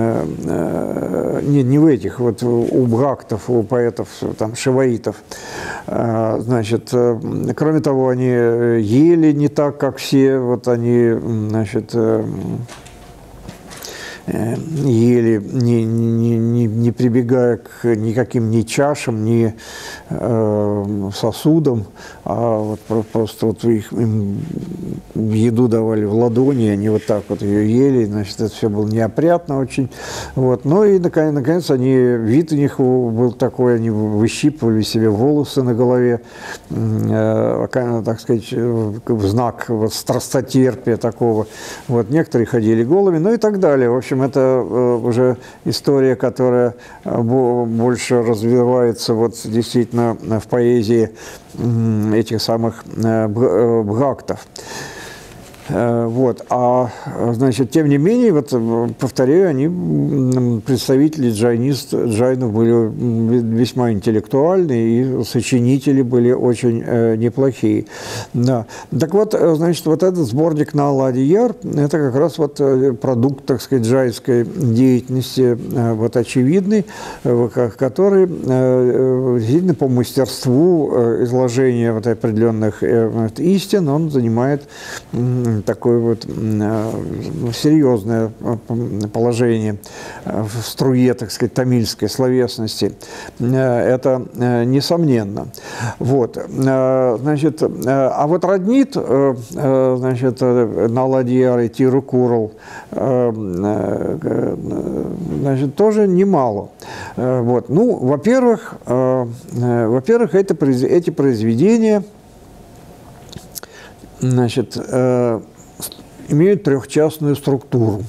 не, не в этих, вот у бхактов, у поэтов, там, шиваитов. Значит, кроме того, они ели не так, как все, вот они, значит, ели не, не, не, не прибегая к никаким ни чашам, ни э, сосудам, а вот просто вот их, им еду давали в ладони, они вот так вот ее ели, значит, это все было неопрятно очень. Вот. Ну и, наконец, наконец, они, вид у них был такой, они выщипывали себе волосы на голове, э, так сказать, в знак вот, страстотерпия такого. Вот. Некоторые ходили голыми, ну и так далее. В общем, это э, уже история, которая больше развивается вот действительно в поэзии этих самых бхактов. Вот. А, значит, тем не менее, вот, повторяю, они, представители джайнист, джайнов были весьма интеллектуальные, и сочинители были очень э, неплохие. Да. Так вот, значит, вот этот сборник Налади-Яр, это как раз вот продукт, так сказать, джайской деятельности, э, вот очевидный, э, который э, действительно по мастерству э, изложения вот определенных э, вот, истин он занимает э, такое вот серьезное положение в струе, так сказать, тамильской словесности. Это несомненно. Вот. Значит, а вот роднит, значит, Налади-Яр и Тирукурл, значит, тоже немало. Вот. Ну, во-первых, во-первых, это, эти произведения, значит, э, имеют трехчастную структуру.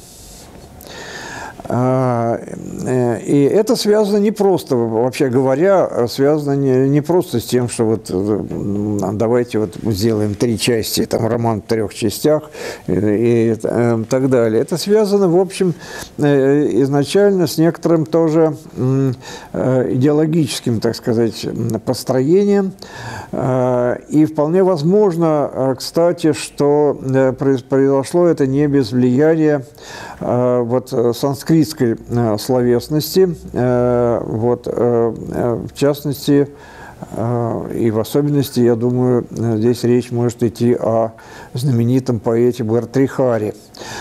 И это связано не просто, вообще говоря, связано не, не просто с тем, что вот давайте вот сделаем три части, там роман в трех частях и, и, и так далее. Это связано, в общем, изначально с некоторым тоже идеологическим, так сказать, построением. И вполне возможно, кстати, что произошло это не без влияния вот санскритской словесности, вот, в частности, и в особенности, я думаю, здесь речь может идти о знаменитом поэте Бхартрихари,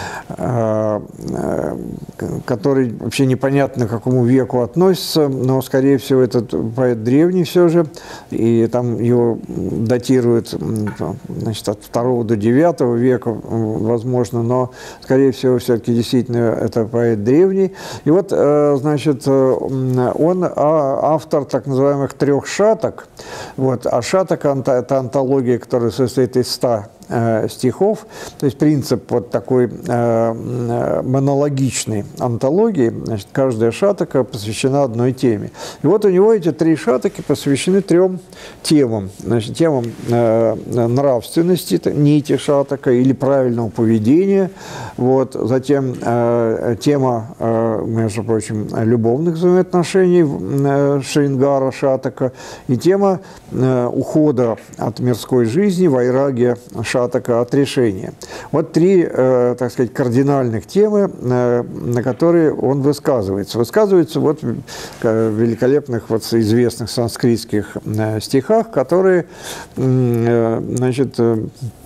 который вообще непонятно к какому веку относится, но, скорее всего, этот поэт древний все же, и там его датируют, значит, от второго до девятого века, возможно, но, скорее всего, все-таки действительно это поэт древний. И вот, значит, он автор так называемых трех шаток. Вот. А шатака – это антология, которая состоит из ста стихов, то есть принцип вот такой э, монологичной антологии, значит, каждая шатака посвящена одной теме. И вот у него эти три шатаки посвящены трем темам. Значит, темам э, нравственности, нити шатака или правильного поведения, вот, затем э, тема, э, между прочим, любовных взаимоотношений э, Шрингара шатака и тема э, ухода от мирской жизни, вайрагия шатака. Шатака, отрешения. Вот три, э, так сказать, кардинальных темы, э, на которые он высказывается. Высказывается вот в великолепных, вот известных санскритских э, стихах, которые, э, значит, э,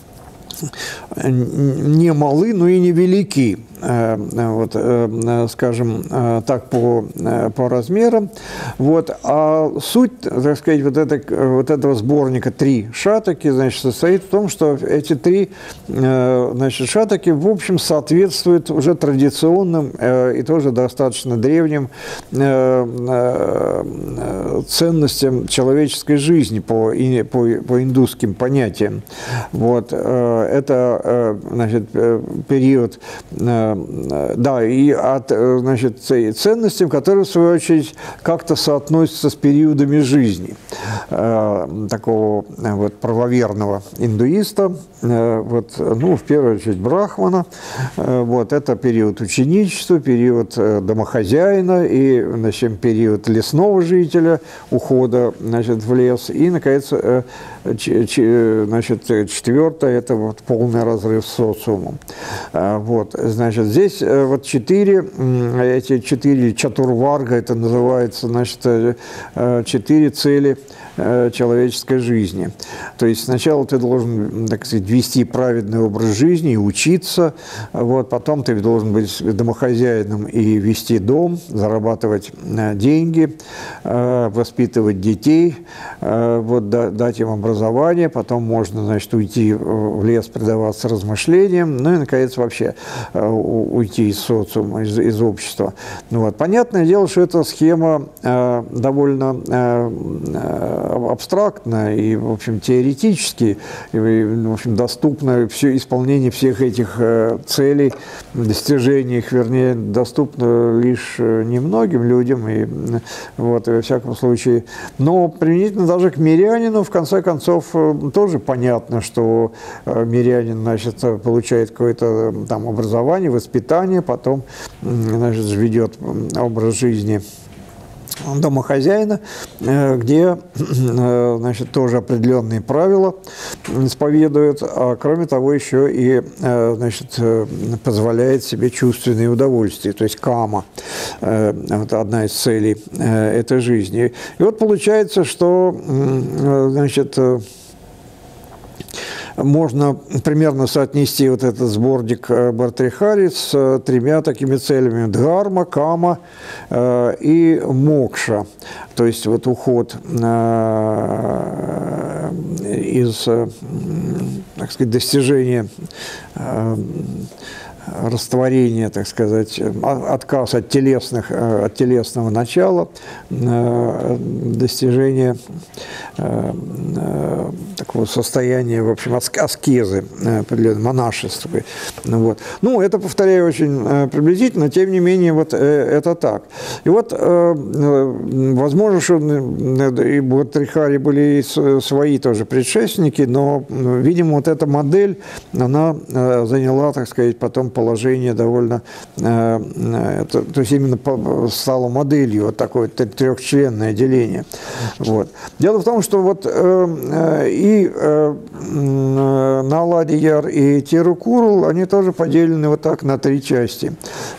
не малы, но и не велики. Вот, скажем так, по, по размерам. Вот. А суть, так сказать, вот, это, вот этого сборника «Три шатаки», значит, состоит в том, что эти три, значит, шатаки, в общем, соответствуют уже традиционным и тоже достаточно древним ценностям человеческой жизни по, по, по индусским понятиям. Вот. Это, значит, период, да, и от, значит, ценностям, которые, в свою очередь, как-то соотносятся с периодами жизни э, такого вот правоверного индуиста, э, вот, ну, в первую очередь, брахмана. Э, вот, это период ученичества, период э, домохозяина и, значит, период лесного жителя, ухода, значит, в лес. И, наконец, э, ч, ч, значит, четвертое – это вот полный разрыв с социумом. Э, вот, значит, значит, здесь вот четыре, эти четыре чатурварга, это называется, значит, четыре цели человеческой жизни. То есть сначала ты должен, так сказать, вести праведный образ жизни и учиться, вот, потом ты должен быть домохозяином и вести дом, зарабатывать деньги, воспитывать детей, вот, дать им образование, потом можно, значит, уйти в лес, предаваться размышлениям, ну и, наконец, вообще уйти из социума, из, из общества. Ну, вот. Понятное дело, что эта схема довольно абстрактно и, в общем, теоретически, и, в общем, доступно все исполнение всех этих целей, достижений их, вернее, доступно лишь немногим людям, и, вот, и во всяком случае. Но применительно даже к мирянину, в конце концов, тоже понятно, что мирянин, значит, получает какое-то там образование, воспитание, потом, значит, ведет образ жизни домохозяина, где, значит, тоже определенные правила исповедует, а кроме того еще и, значит, позволяет себе чувственные удовольствия, то есть кама, это одна из целей этой жизни. И вот получается, что, значит, можно примерно соотнести вот этот сборник Бхартарихари с тремя такими целями: дхарма, кама э, и мокша. То есть вот уход э, из, э, так сказать, достижения э, растворение, так сказать, отказ от, телесных, от телесного начала, достижение такого состояния, в общем, аскезы, определенного монашества. Вот. Ну, это, повторяю, очень приблизительно, тем не менее, вот это так. И вот, возможно, что и у Бхартарихари были свои тоже предшественники, но, видимо, вот эта модель, она заняла, так сказать, потом положение довольно, это, то есть именно стало моделью вот такое трехчленное деление. Вот. Дело в том, что вот э, и э, Налади-Яр, и Тируккурл, они тоже поделены вот так на три части.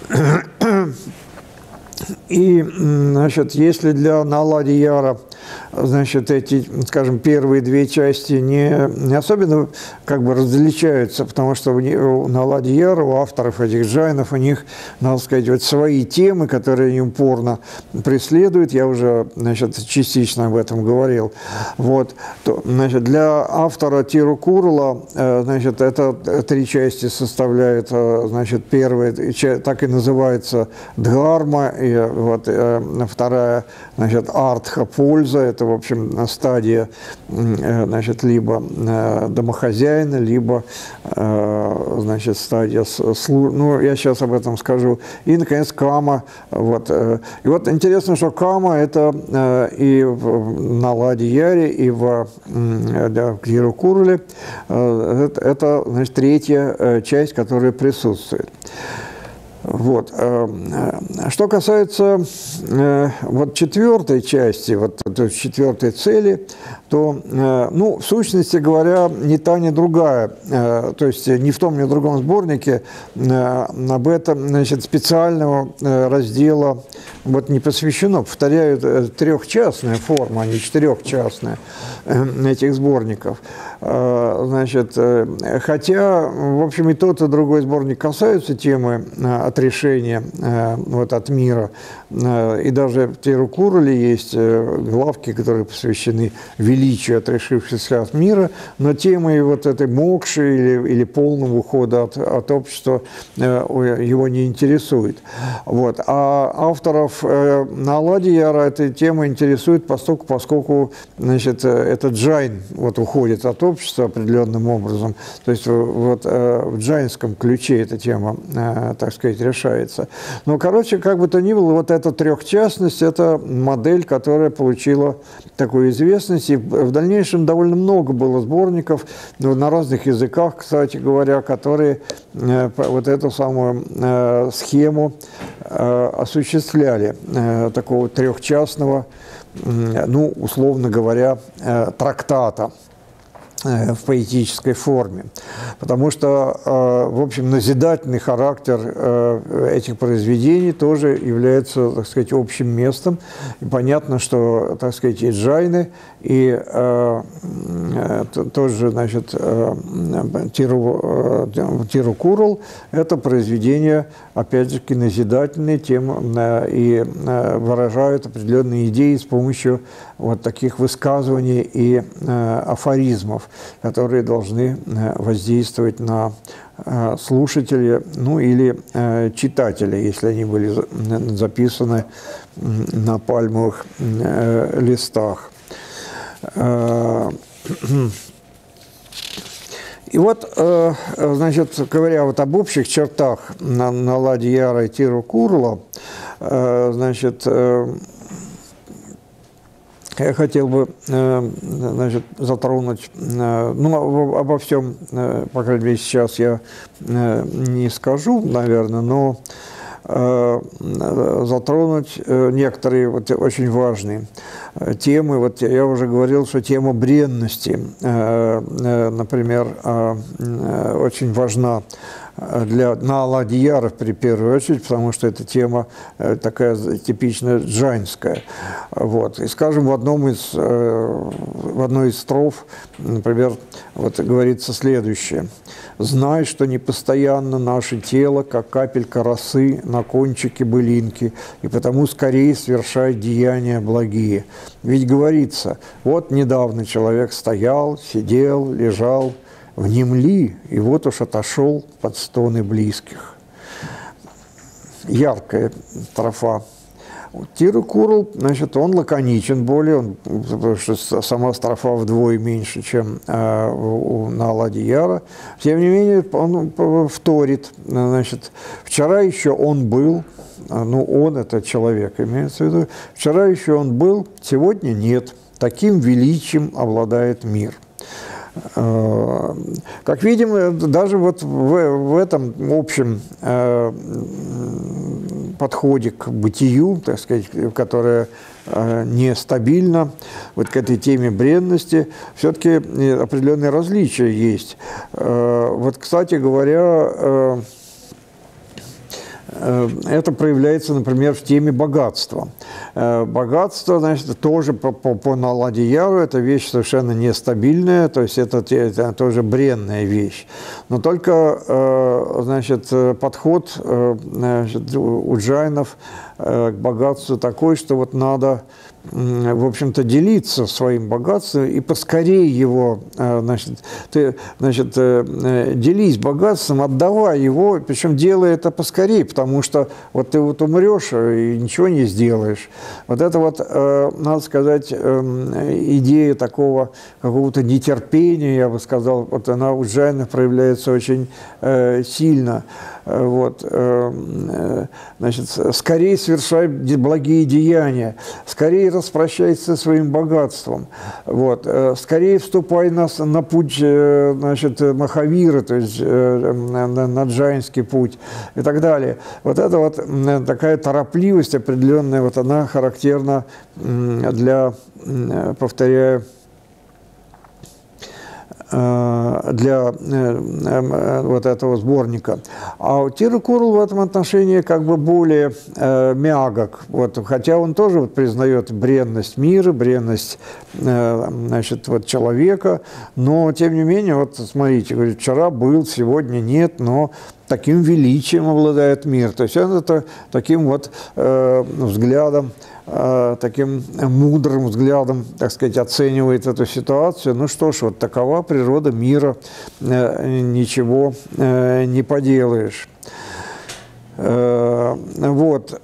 И, значит, если для Налади-Яра, значит, эти, скажем, первые две части не, не особенно как бы различаются, потому что у Налади-Яра, у авторов этих джайнов, у них, надо сказать, вот свои темы, которые они упорно преследуют. Я уже, значит, частично об этом говорил. Вот. То, значит, для автора Тируккурла, значит, это три части составляют, значит, первая, так и называется, дхарма, и вот, вторая, значит, артха, польза. Это, в общем, стадия, значит, либо домохозяина, либо, значит, стадия службы. Ну, я сейчас об этом скажу. И, наконец, кама. Вот. И вот интересно, что кама – это и в Налади-Яре, и в Тируккурле. Это, значит, третья часть, которая присутствует. Вот. Что касается вот четвертой части, вот четвертой цели, то, ну, в сущности говоря, ни та, ни другая, то есть ни в том, ни в другом сборнике об этом, значит, специального раздела вот не посвящено. Повторяю, трехчастная форма, а не четырехчастная этих сборников. Значит, хотя, в общем, и тот, и другой сборник касаются темы отрешения вот, от мира. И даже в Тируккурле есть главки, которые посвящены величию отрешившихся от мира, но темой вот этой мокши или, или полного ухода от, от общества его не интересует. Вот. А авторов Налади-Яра эта тема интересует, поскольку, поскольку значит, этот джайн вот, уходит от общества определенным образом. То есть вот в джайнском ключе эта тема, так сказать, решается. Но, короче, как бы то ни было, вот эта трехчастность – это модель, которая получила такую известность. И в дальнейшем довольно много было сборников на разных языках, кстати говоря, которые вот эту самую схему осуществляли, такого трехчастного, ну, условно говоря, трактата. в поэтической форме. Потому что, в общем, назидательный характер этих произведений тоже является, так сказать, общим местом. И понятно, что, так сказать, и джайны, и тоже, значит, Тиру, Тирукурл – это произведения, опять же, назидательные тем и выражают определенные идеи с помощью вот таких высказываний и афоризмов, которые должны воздействовать на слушателя, ну или читателя, если они были записаны на пальмовых листах. И вот, значит, говоря вот об общих чертах Наладьяра и Тирукурла, значит, я хотел бы, значит, затронуть, ну, обо всем, по крайней мере, сейчас я не скажу, наверное, но затронуть некоторые вот очень важные темы. Вот я уже говорил, что тема бренности, например, очень важна для Наладьяра, при первую очередь, потому что эта тема такая типично джайнская. Вот. И, скажем, в, одном из, в одной из строф, например, вот говорится следующее. «Знай, что непостоянно наше тело, как капелька росы на кончике былинки, и потому скорее совершай деяния благие». Ведь говорится, вот недавно человек стоял, сидел, лежал, внемли, и вот уж отошел под стоны близких. Яркая строфа. Тирукурл, значит, он лаконичен более, он, потому что сама строфа вдвое меньше, чем э, у Наладьяра. Тем не менее, он вторит. Значит, вчера еще он был, ну, он – это человек, имеется в виду. Вчера еще он был, сегодня нет. Таким величием обладает мир. Как видим, даже вот в, в этом общем э, подходе к бытию, так сказать, которое э, нестабильно, вот к этой теме бренности, все-таки определенные различия есть. Э, вот, кстати говоря, э, это проявляется, например, в теме богатства. Богатство, значит, тоже по, по, по Наладьяру это вещь совершенно нестабильная, то есть это, это тоже бренная вещь. Но только, значит, подход, значит, у джайнов к богатству такой, что вот надо, в общем-то, делиться своим богатством и поскорее его, значит, ты, значит, делись богатством, отдавай его, причем делай это поскорее, потому что вот ты вот умрешь и ничего не сделаешь. Вот это вот, надо сказать, идея такого какого-то нетерпения, я бы сказал, вот она у джайнов проявляется очень сильно. Вот, значит, скорее совершай благие деяния, скорее распрощайся со своим богатством, вот, скорее вступай на, на путь, значит, Махавира, то есть на, на джайнский путь и так далее. Вот это вот такая торопливость определенная, вот она характерна для, повторяю, для вот этого сборника. А Тирукурл в этом отношении как бы более э, мягок, вот, хотя он тоже вот признает бренность мира, бренность э, значит, вот, человека, но тем не менее, вот смотрите, говорит, вчера был, сегодня нет, но таким величием обладает мир. То есть он это таким вот э, взглядом, таким мудрым взглядом, так сказать, оценивает эту ситуацию. Ну что ж, вот такова природа мира, ничего не поделаешь. Вот.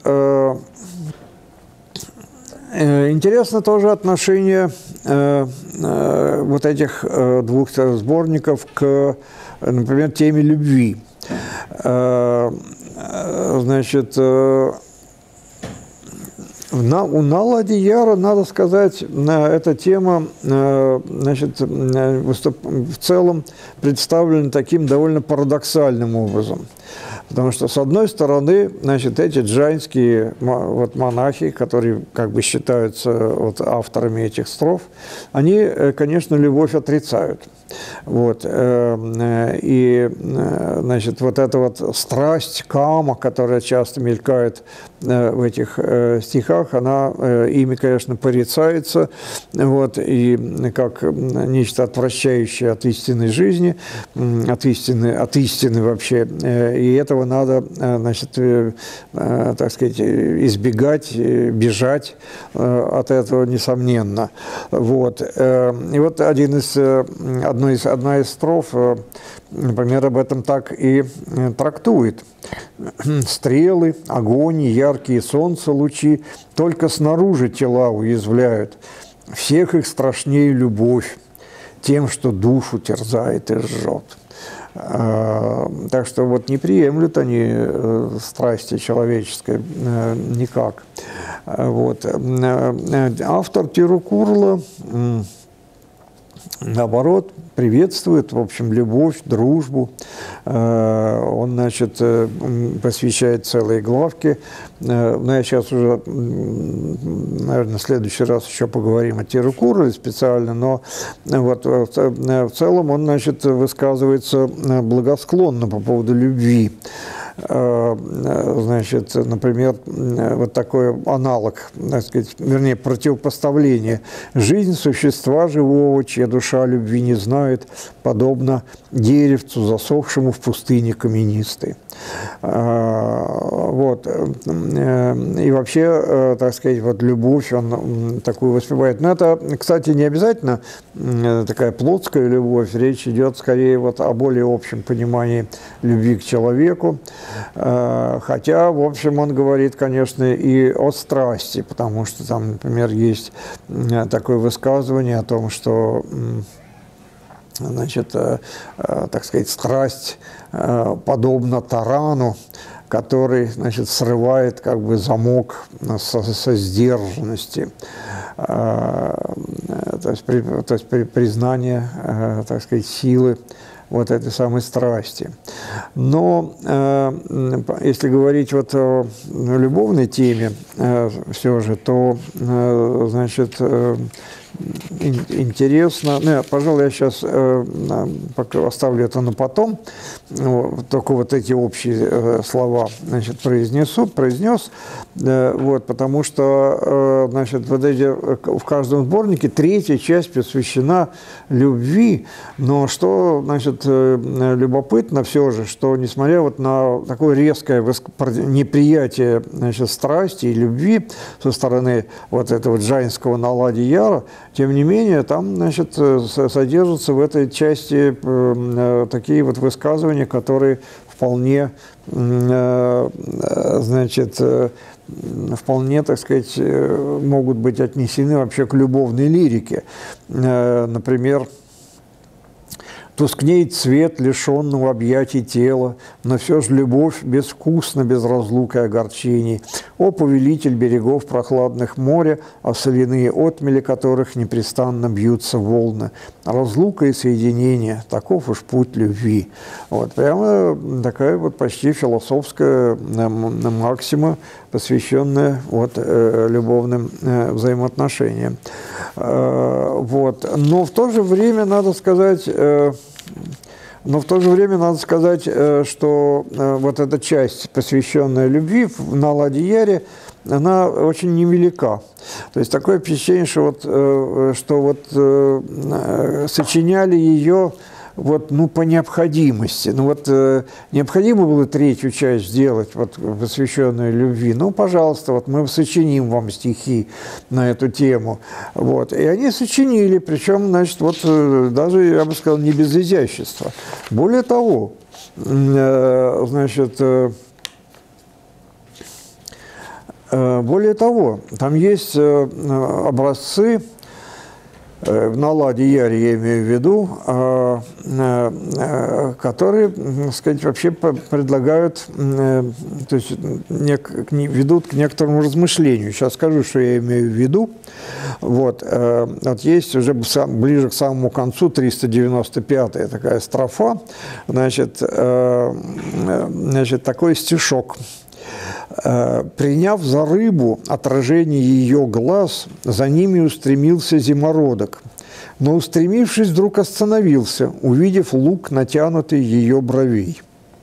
Интересно тоже отношение вот этих двух сборников к, например, теме любви. Значит, в На, у Налади Яра, надо сказать, эта тема, значит, выступ, в целом представлена таким довольно парадоксальным образом. Потому что, с одной стороны, значит, эти джайнские вот, монахи, которые как бы считаются вот, авторами этих строф, они, конечно, любовь отрицают. Вот. И, значит, вот эта вот страсть, кама, которая часто мелькает в этих стихах, она ими, конечно, порицается, вот, и как нечто отвращающее от истинной жизни, от истины, от истины вообще. И этого надо, значит, так сказать, избегать, бежать от этого, несомненно. Вот. И вот один из, одно из, одна из строф, например, об этом так и трактует. «Стрелы, огонь, яркие солнца лучи только снаружи тела уязвляют. Всех их страшнее любовь тем, что душу терзает и жжет». Так что вот не приемлют они страсти человеческой никак. Вот. Автор Тирукурла, наоборот, приветствует, в общем, любовь, дружбу. Он, значит, посвящает целые главки. Но я сейчас уже, наверное, в следующий раз еще поговорим о Тирукурле специально, но вот в целом он, значит, высказывается благосклонно по поводу любви. Значит, например, вот такой аналог, так сказать, вернее, противопоставление. «Жизнь существа живого, чья душа любви не знает, подобно деревцу, засохшему в пустыне каменистой». Вот. И вообще, так сказать, вот любовь он такую воспевает. Но это, кстати, не обязательно такая плотская любовь. Речь идет скорее вот о более общем понимании любви к человеку. Хотя, в общем, он говорит, конечно, и о страсти, потому что там, например, есть такое высказывание о том, что, значит, так сказать, страсть подобна тарану, который, значит, срывает как бы замок со, со сдержанности, то есть, при, то есть при, признание, так сказать, силы вот этой самой страсти. Но если говорить вот о любовной теме все же, то, значит, интересно, ну, пожалуй, я сейчас э, пока оставлю это на потом, вот, только вот эти общие э, слова, значит, произнесу, произнес, э, вот, потому что, э, значит, вот эти, в каждом сборнике третья часть посвящена любви, но что, значит, э, любопытно все же, что несмотря вот на такое резкое неприятие, значит, страсти и любви со стороны вот этого джайнского Налади Яра, тем не менее, там, значит, содержатся в этой части такие вот высказывания, которые вполне, значит, вполне, так сказать, могут быть отнесены вообще к любовной лирике. Например, «Тускнеет цвет лишенного объятий тела, но все же любовь безвкусна, без разлук и огорчений. О, повелитель берегов прохладных моря, о соляные отмели которых непрестанно бьются волны. Разлука и соединение, таков уж путь любви». Вот, прямо такая вот почти философская максима, посвященная вот, любовным взаимоотношениям. Вот. Но в то же время надо сказать... Но в то же время надо сказать, что вот эта часть, посвященная любви в Налади Яре, она очень невелика. То есть такое впечатление, что вот, что вот сочиняли ее вот, ну, по необходимости. Ну, вот э, необходимо было третью часть сделать, вот, посвященную любви. Ну, пожалуйста, вот мы сочиним вам стихи на эту тему. Вот. И они сочинили, причем, значит, вот э, даже, я бы сказал, не без изящества. Более того, э, значит, э, э, более того, там есть э, образцы, в Налади Яре, я имею в виду, которые, так сказать, вообще предлагают, то есть ведут к некоторому размышлению. Сейчас скажу, что я имею в виду. Вот, вот есть уже ближе к самому концу триста девяносто пятая такая строфа, значит, значит такой стишок. «Приняв за рыбу отражение ее глаз, за ними устремился зимородок, но, устремившись, вдруг остановился, увидев лук, натянутый ее бровей».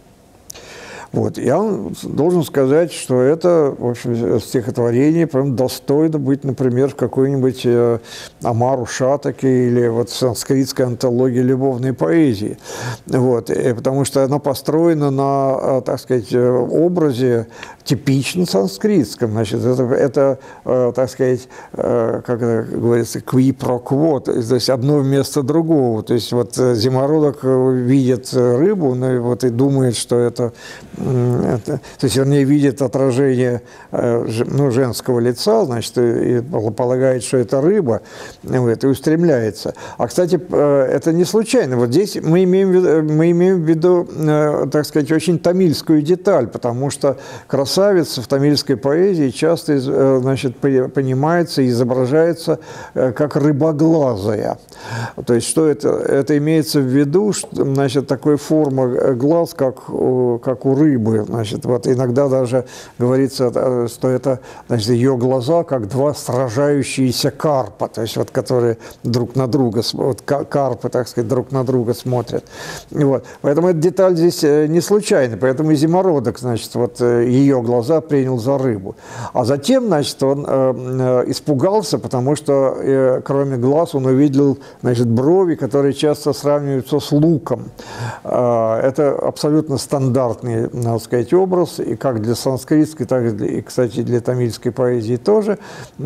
Вот. Я должен сказать, что это, в общем, стихотворение прям достойно быть, например, в какой-нибудь э, Омару Шатаке или вот санскритской антологии любовной поэзии. Вот. И потому что она построена на, так сказать, образе типично санскритском. Значит, это, это э, так сказать, э, как это говорится, qui pro quo, то есть одно вместо другого. То есть вот зимородок видит рыбу, ну, и, вот, и думает, что это... Это, то есть, вернее, видит отражение ну, женского лица, значит, и полагает, что это рыба, вот, и устремляется. А, кстати, это не случайно. Вот здесь мы имеем, мы имеем в виду, так сказать, очень тамильскую деталь, потому что красавица в тамильской поэзии часто, значит, понимается и изображается как рыбоглазая. То есть, что это? Это имеется в виду, что, значит, такой форма глаз, как, как у рыбы. Значит, вот иногда даже говорится, что это, значит, ее глаза как два сражающиеся карпа, то есть вот которые друг на друга, вот карпы, так сказать, друг на друга смотрят. Вот. Поэтому эта деталь здесь не случайна, поэтому и зимородок, значит, вот ее глаза принял за рыбу. А затем, значит, он э, испугался, потому что э, кроме глаз он увидел, значит, брови, которые часто сравниваются с луком. Э, это абсолютно стандартный, надо сказать, образ, и как для санскритской, так и, кстати, для тамильской поэзии тоже.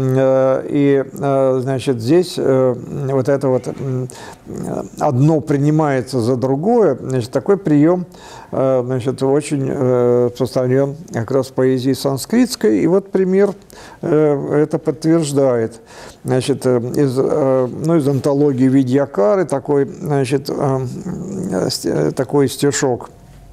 И, значит, здесь вот это вот одно принимается за другое, значит, такой прием, значит, очень распространен как раз в поэзии санскритской, и вот пример это подтверждает. Значит, из, ну, из антологии Видьякары такой, значит, такой стишок,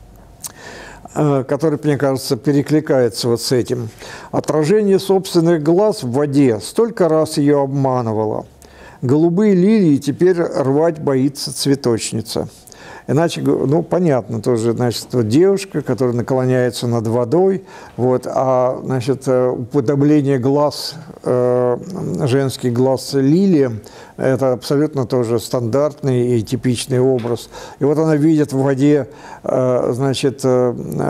который, мне кажется, перекликается вот с этим. «Отражение собственных глаз в воде столько раз ее обманывало. Голубые лилии теперь рвать боится цветочница». Иначе, ну, понятно тоже, значит, вот девушка, которая наклоняется над водой, вот, а, значит, уподобление глаз, э, женский глаз лилиям, это абсолютно тоже стандартный и типичный образ. И вот она видит в воде, э, значит, э,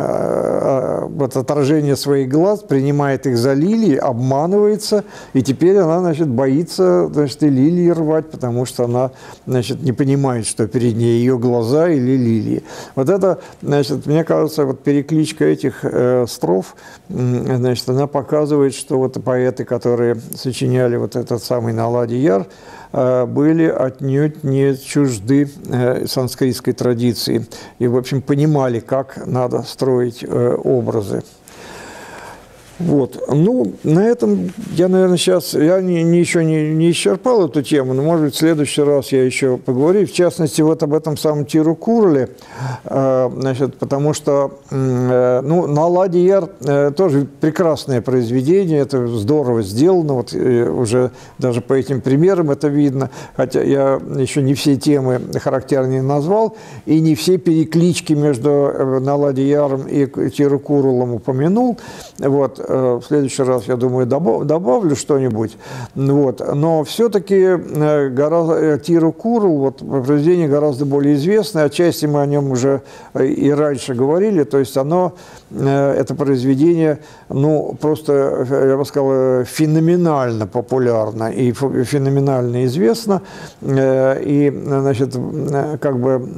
э, вот отражение своих глаз, принимает их за лилии, обманывается, и теперь она, значит, боится, значит, и лилии рвать, потому что она, значит, не понимает, что перед ней ее глаза или лилии. Вот это, значит, мне кажется, вот перекличка этих э, строф, э, значит, она показывает, что вот поэты, которые сочиняли вот этот самый Налади-Яр, э, были отнюдь не чужды э, санскритской традиции и, в общем, понимали, как надо строить э, образы. Вот. Ну, на этом я, наверное, сейчас, я не, не, еще не, не исчерпал эту тему, но, может быть, в следующий раз я еще поговорю, в частности, вот об этом самом Тируккурале, э, значит, потому что, э, ну, Налади-Яр э, тоже прекрасное произведение, это здорово сделано, вот э, уже даже по этим примерам это видно, хотя я еще не все темы характерные назвал, и не все переклички между Налади-Яром и Тируккуралом упомянул, вот. В следующий раз, я думаю, добавлю что-нибудь. Вот. Но все-таки гораздо, Тируккурал, вот, произведение гораздо более известное, отчасти мы о нем уже и раньше говорили, то есть оно, это произведение, ну, просто, я бы сказал, феноменально популярно и феноменально известно, и, значит, как бы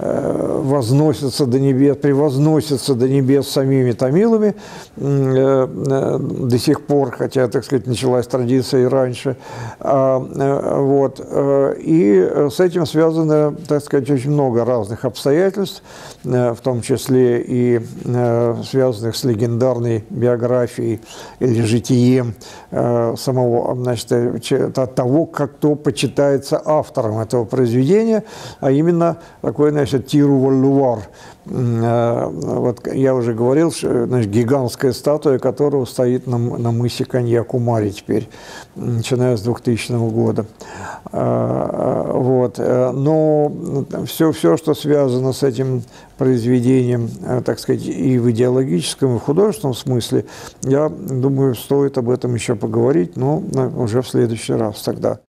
возносится до небес, превозносится до небес самими тамилами, до сих пор, хотя, так сказать, началась традиция и раньше. Вот. И с этим связано, так сказать, очень много разных обстоятельств, в том числе и связанных с легендарной биографией или житием самого, значит, того, как кто почитается автором этого произведения, а именно такой, значит, Тиру Валлувар. Вот я уже говорил, что, значит, гигантская статуя, которая стоит на, на мысе Каньякумари теперь, начиная с двухтысячного года. Вот. Но все, все, что связано с этим произведением, так сказать, и в идеологическом, и в художественном смысле, я думаю, стоит об этом еще поговорить, но уже в следующий раз тогда.